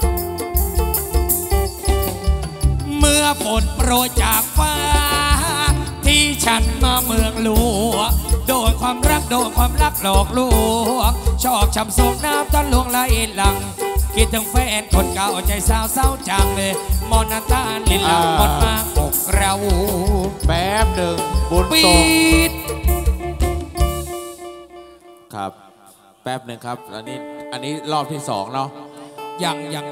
เมื่อฝนโปรยจากฟ้า ที่ฉันมาเมืองหลวงโดนความรักหลอกลวงชอกช้ำโศกน้ำตาลวงไหลหลัง คิดถึงแฟนคนเก่าใจเศร้าจังเลยมอนาตาลินหลังหมดมาอกเราแป๊บหนึ่งบุญปิส่งดครับ แป๊บหนึ่งครับ อันนี้รอบที่สองเนาะยัง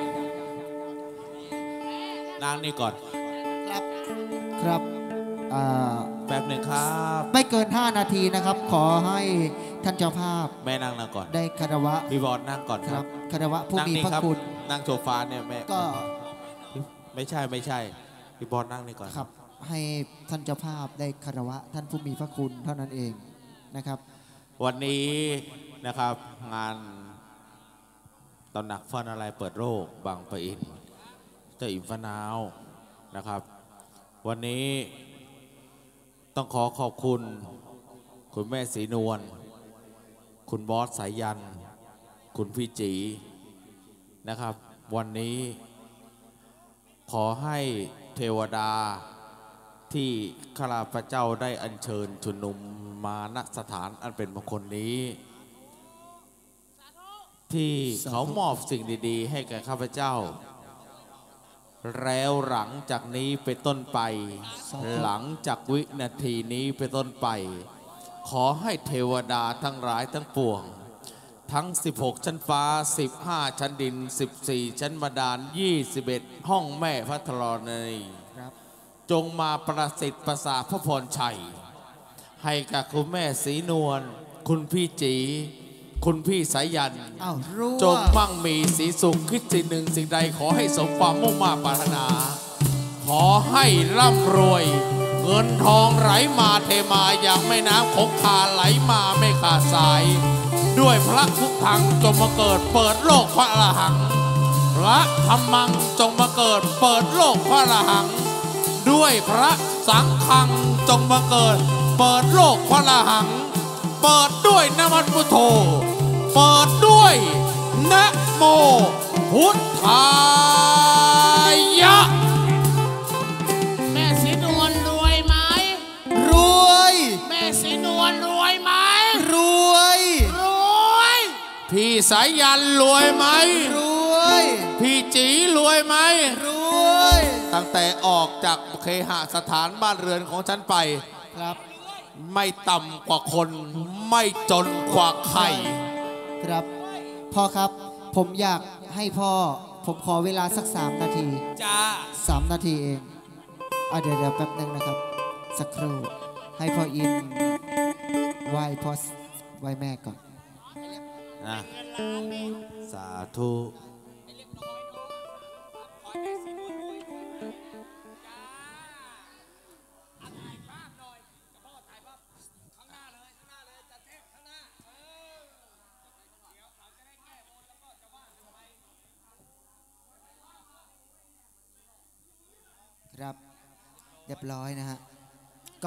นั่งนี่ก่อนครับอ่าแป๊บหนึ่งครับไม่เกิน 5 นาทีนะครับ ขอให้ท่านเจ้าภาพแม่นั่งก่อนได้คารวะพี่บอลนั่งก่อนคครัรับบ คารวะผู้นั่งมีนี่พระครับคุณนั่งโซฟาเนี่ยแม่ก็ไม่ใช่พี่บอลนั่งนี่ก่อนครับให้ท่านเจ้าภาพได้คารวะท่านผู้มีพระคุณเท่านั้นเองนะครับวันนี้นะครับงานตำหนักฟ้อนอะไรเปิดโลกบางปะอินเจ้าอิ่มฟ้านาวนะครับ วันนี้ต้องขอขอบคุณคุณแม่ศรีนวลคุณบอสสายยัน คุณพี่จีนะครับ วันนี้ขอให้เทวดาที่ข้าพเจ้าได้อัญเชิญชุมนุมมาณสถานอันเป็นมงคลนี้ ที่เขามอบสิ่งดีๆ ให้แก่ข้าพเจ้า แล้วหลังจากนี้เป็นต้นไป หลังจากวินาทีนี้เป็นต้นไป ขอให้เทวดาทั้งหลายทั้งปวง ทั้ง 16 ชั้นฟ้า 15 ชั้นดิน 14 ชั้นบาดาล 21 ห้องแม่พระธรณีครับจงมาประสิทธิ์ประสาทพระพรชัย ให้กับคุณแม่ศรีนวลคุณพี่จี คุณพี่สายยันอ้าวรู้จงมั่งมีสีสุขคิดสิ่งหนึ่งสิ่งใดขอให้สมความมุ่งมา่ปรารถนา ขอให้ร่ำรวย เงินทองไหลมาเทมาอย่างแม่น้ำคงคาไหลมาไม่ขาดสาย ด้วยพระพุทธังจงมาเกิดเปิดโลกพระอรหังพระธรรมังจงมาเกิดเปิดโลกพระอรหัง ด้วยพระสังฆังจงมาเกิดเปิดโลกพระอรหัง เปิดด้วยนะมัสพุทโธเปิดด้วยนะโมพุทธายะแม่สีนวลรวยไหมรวยแม่สีนวลรวยไหมรวยรวยพี่สายยันรวยไหมรวยพี่จีรวยไหมรวยตั้งแต่ออกจากเคหสถานบ้านเรือนของฉันไปครับไม่ต่ำกว่าคนไม่จนกว่าใครครับพ่อครับผมอยากให้พ่อผมขอเวลาสัก3 นาทีจ้า 3 นาทีเองเดี๋ยวแป๊บนึงนะครับ สักครู่ให้พ่ออินไหว้แม่ก่อนนะสาธุครับเรียบร้อยนะฮะก็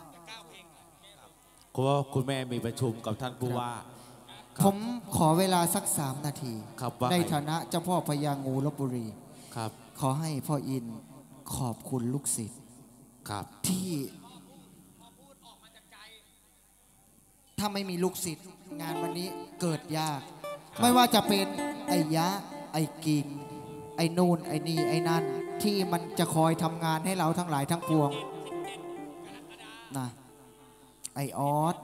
คุณว่าคุณแม่มีประชุมกับท่านผู้ว่าผมขอเวลาสัก3 นาทีครับว่าในฐานะเจ้าพ่อพญางูลพบุรีครับขอให้พ่ออินขอบคุณลูกศิษย์ครับที่ถ้าไม่มีลูกศิษย์งานวันนี้เกิดยาก ไม่ว่าจะเป็นไอ้ยะไอ้กิ่งไอ้นู่นไอ้นี่ไอ้นั่นที่มันจะคอยทำงานให้เราทั้งหลายทั้งปวงนะไอ้ออส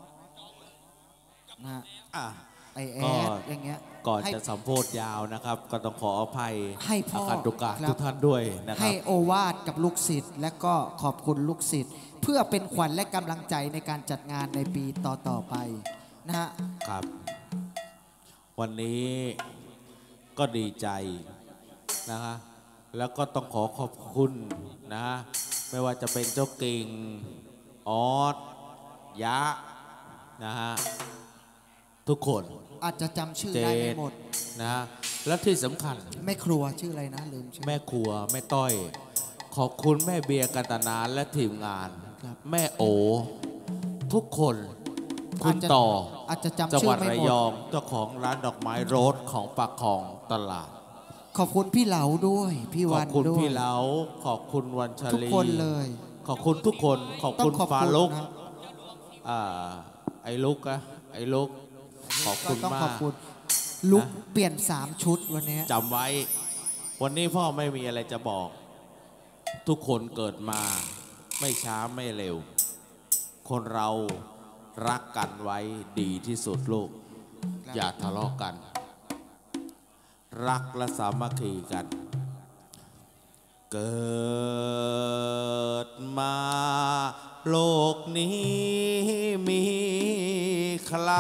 นะอ่ะไอ้แอก็ดอย่างเงี้ยก่อนให้จะสัมโพธยาวนะครับ ก็ต้องขออภัยให้พ่ออาคันตุกะครับทุกท่านด้วยนะครัให้บโอวาทกับลูกศิษย์และก็ขอบคุณลูกศิษย์เพื่อเป็นขวัญและกำลังใจในการจัดงานในปีต่อๆไปนะฮะครับ วันนี้ก็ดีใจนะฮะแล้วก็ต้องขอขอบคุณนะฮะไม่ว่าจะเป็นเจ้ากิ่งออสยะนะฮะทุกคนอาจจะจำชื่อเจได้ไม่ดหมดนะฮะและที่สำคัญแม่ครัวชื่ออะไรนะลืมชื่อแม่ครัวแม่ต้อย ขอบคุณแม่เบียร์กันตนาและทีมงานครับแม่โอ ทุกคนคุณต่ออาจจะจำจังชื่หอวัดไม่ระหมยดองเจ้าของร้านดอกไม้โรสของปากของตลาดขอบคุณพี่เหลาด้วยพี่ขอวับนคุณด้วยพี่เหลาขอบคุณวันชทุกลีคนเลยขอบคุณทุกคนขอบต้อคุงณขอบฟาคุณลุกนะไอ้ลุกอะไอ้ลุกขอบคุณต้องมาขอก บคุณลุกเปลี่ยน3 ชุดวันนี้จำไว้ วันนี้พ่อไม่มีอะไรจะบอก ทุกคนเกิดมาไม่ช้าไม่เร็ว คนเรารักกันไว้ดีที่สุดลูก อย่าทะเลาะกัน รักและสามัคคีกัน เกิดมาโลกนี้มีใคร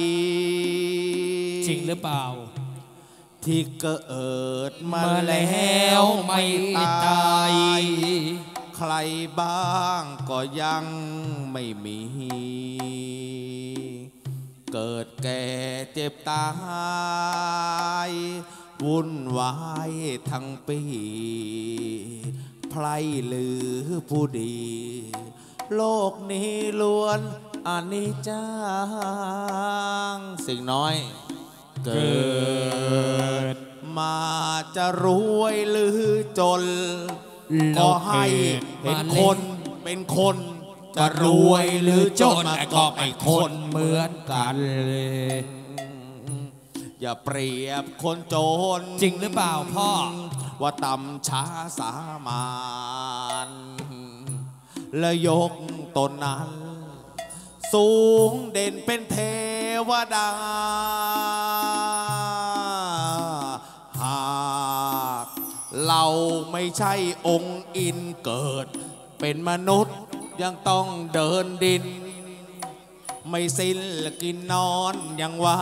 จริงหรือเปล่าที่เกิดมามาแล้แล้ว วไม่ไม่ตาตาย ยใครบ้างก็ยังไม่มี เกิดแก่เจ็บตาย วุ่นวายทั้งปีไพรหรือผู้ดี โลกนี้ล้วนอนิจจังสิ่งน้อย เกิดมาจะรวยหรือจน ก็ให้เห็นคนเป็นคน จะรวยหรือจนก็เป็นคนเหมือนกันเลย อย่าเปรียบคนจนจริงหรือเปล่าพ่อว่าต่ำช้าสามานและยกตนนั้น สูงเด่นเป็นเทวดา หากเราไม่ใช่องค์อินเกิด เป็นมนุษย์ยังต้องเดินดิน ไม่สิ้นกินนอนยังว่า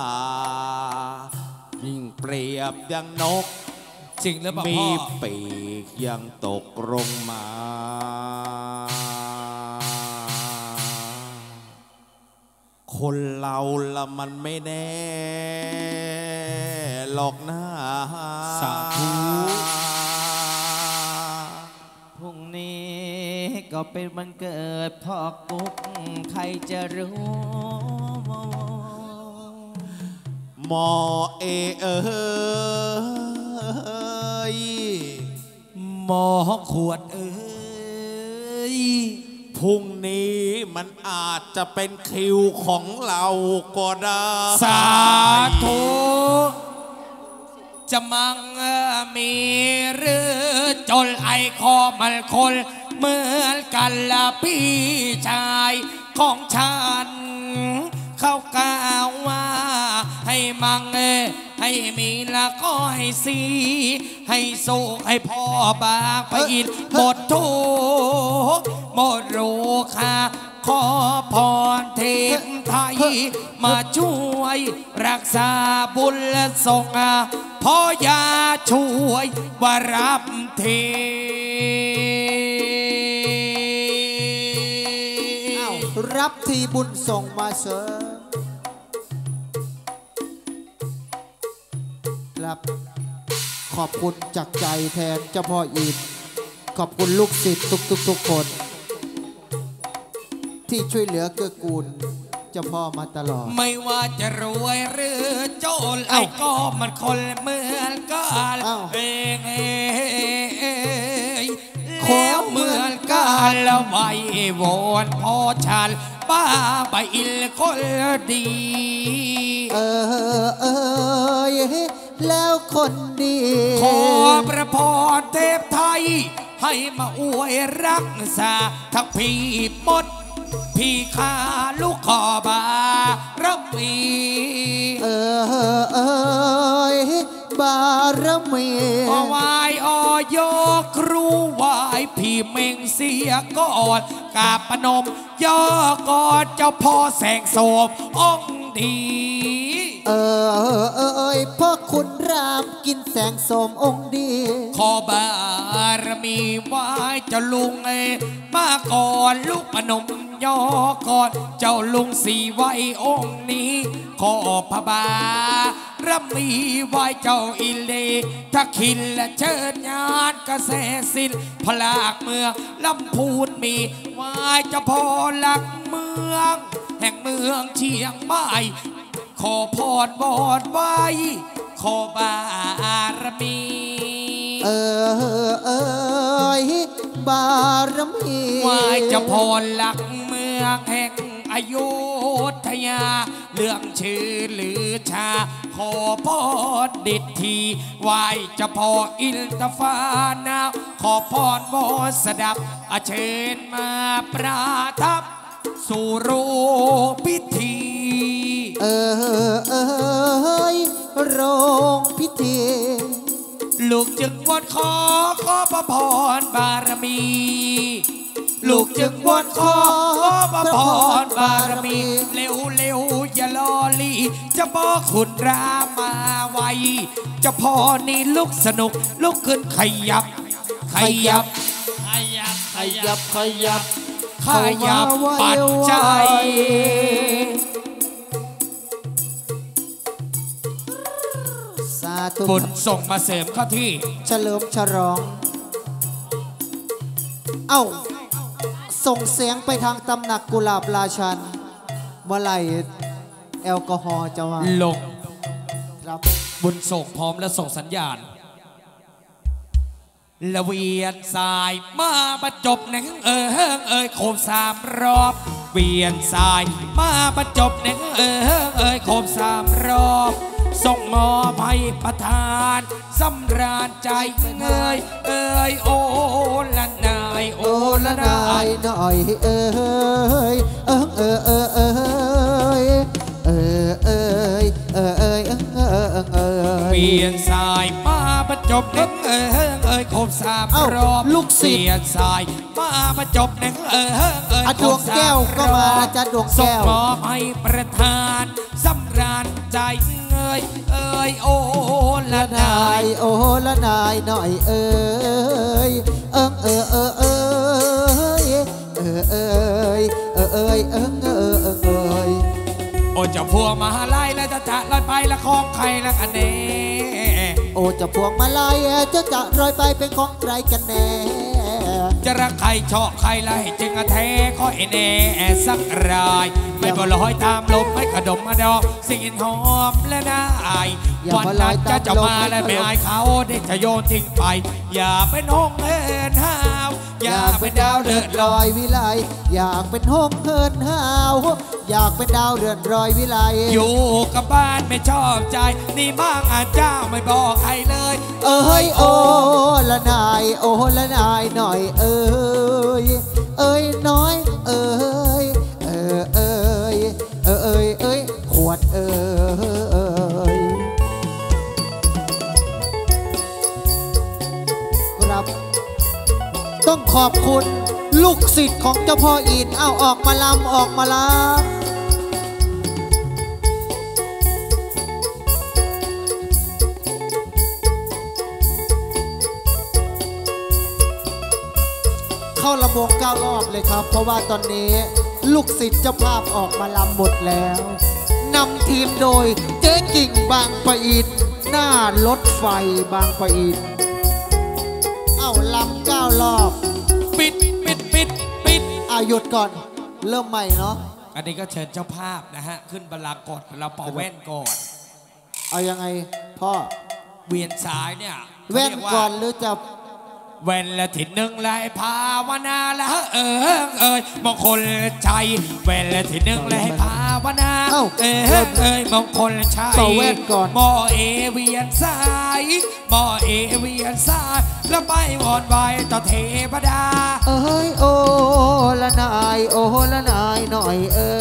ยิ่งเปรียบยังนกจริงหรือเปล่ามีพ่อปีกยังตกลงมา คนเราละมันไม่แน่หรอกนะสาธุพรุ่งนี้ก็เป็นวันเกิดพ่อกุ๊กใครจะรู้หมอเอยหมอขวดเอ้ยพรุ่งนี้มันอาจจะเป็นคิวของเราก็ได้สาธุจะมังมีหรือจนไอคอมันคนเหมือนกันละพี่ชายของฉัน เขากล่าวว่าให้มังให้ให้มีละก็ให้สีให้สุขให้พ่อบางไปอินหมดทุกข์หมดโรคาขอพรเทพไทยมาช่วยรักษาบุญและทรงพ่อยาช่วยว่ารับเทรับทีบุญส่งมาเสริมครับขอบคุณจากใจแทนเจ้าพ่ออินขอบคุณลูกศิษย์ทุกคน ที่ช่วยเหลือเกื้อกูลเจ้าพ่อมาตลอดไม่ว่าจะรวยหรือจนไอ้ก็มันคนเหมือนกันเองแล้วเหมือนกันแล้วไว้วอนพอฉันบ้าไปอินคนดีแล้วคนดีขอประพรเทพไทยให้มาอวยรักษาทั้งพี่มดพี่ข้าลูกขอบารับมีบารมีขอไหว้อยครูไหว้พี่เม่งเสียก่อนกราบประนมย่อก่อนเจ้าพ่อแสงโสมองค์ดีพ่อคุณรามกินแสงโสมองค์ดีขอบารมีไหว้เจ้าลุงมาก่อนลูกประนมย่อก่อนเจ้าลุงสีไว้องค์นี้ขอพระบารมีไหว้เจ้าอิเลทักขินและเชิญญาณกระแสสินพลากเมืองลำพูนมีไหว้เจ้าพ่อหลักเมืองแห่งเมืองเชียงใหม่ขอพรบอนไว้ขอบารมีบารมีไหว้เจ้าพ่อหลักเมืองแห่งอโยธยาเรื่องชื่อหรือชาขอพรดิษฐีไหว้เจ้าพ่ออินทฟ้านาขอพรบอสดับเชิญมาประทับสู่โรงพิธีโรงพิธีลูกจึงวอนขอพระพรบารมีลูกจึงวอนขอพระพรบารมีเร็วอย่ารอลีจะบอกคุณรามาไวจะพอนี่ลุกสนุกลุกขึ้นขยับปัจจัยบุญส่งมาเสริมเข้าที่เฉลิมฉลองส่งเสียงไปทางตำหนักกุหลาบราชันเมื่อไหร่แอลกอฮอล์จะมาลงครับบุญส่งพร้อมและส่งสัญญาณละเวียนสายมาบรรจบหนึ่งโคม3 รอบเวียนสายมาบรรจบหนึ่งโคม3 รอบส่งมอบให้ประทานสำราญใจโอละนายโอละนายหน่อยเปลี่ยนสายมาบรรจบหนึ่งครบ3 รอบลูกศิษย์เปลี่ยนสายมาบรรจบหนึ่งดวงแก้วก็มาจะดวงแก้วส่งมอบให้ประทานสำราญใจโอละนายโอละนายหน่อยโอจะพวงมาไล่แล้วจะลอยไปละของใครละกันแน่โอจะพวงมาไล่จะลอยไปเป็นของใครกันแน่จะรักใครชอบใครไล่จึงแท้ขอให้แน่สักรายไม่บ่ลอยตามลมไม่กระดมมาดอกสิ่งหอมและน่าอายวันนั้นจะมาและไม่อายเขาได้จะโยนทิ้งไปอย่าเป็นห้องเฮินห้าวอย่าเป็นดาวเดือดลอยวิไลอยากเป็นห้องเฮินห้าวอยากเป็นดาวเดือดลอยวิไลอยู่กับบ้านไม่ชอบใจนี่บ้างอาเจ้าไม่บอกใครเลยโอละนายโอละนายหน่อยน้อยขวดอบคุณลูกศิษย์ของเจ้าพ่ออินเอาออกมาลำออกมาลำเข้าลำวง9 รอบเลยครับเพราะว่าตอนนี้ลูกศิษย์เจ้าภาพออกมาลำหมดแล้วนำทีมโดยเจ๊กิ่งบางปะอินหน้ารถไฟบางปะอินเอาลำ9 รอบปิดหยุดก่อนเริ่มใหม่เนาะอันนี้ก็เชิญเจ้าภาพนะฮะขึ้นบัลลังก์ก่อนเราเป่าแว่นก่อนเอายังไงพ่อเวียนซ้ายเนี่ยแว่นก่อนหรือจะแว่นละทิศหนึ่งลายภาวนาละมงคลชัยแว่นละทิศหนึ่งลายภาวนามงคลชัยแว่นก่อนมอเอเวียนซ้ายมอเอเวียนซ้ายแล้วไปวอนไหวต่อเทวดาโอ้ละนายโอ้ละนายหน่อย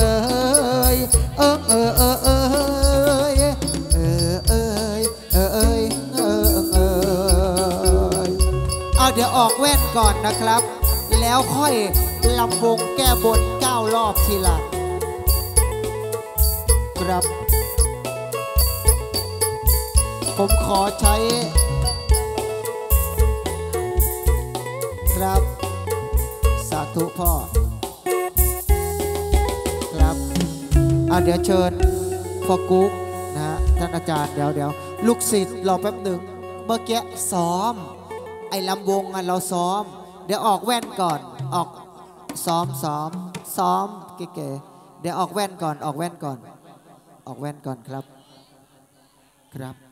เดี๋ยวออกแว่นก่อนนะครับแล้วค่อยลำวงแก้บน9 รอบทีหลังครับผมขอใช้ครับสาธุพ่อครับเดี๋ยวเชิญพ่อกุ๊กนะฮะท่านอาจารย์เดี๋ยวลูกศิษย์รอแป๊บหนึ่งเมื่อกี้ซ้อมไอ้ลำวงเราซ้อมเดี๋ยวออกแว่นก่อนออกซ้อมเก๋ๆเดี๋ยวออกแว่นก่อนครับ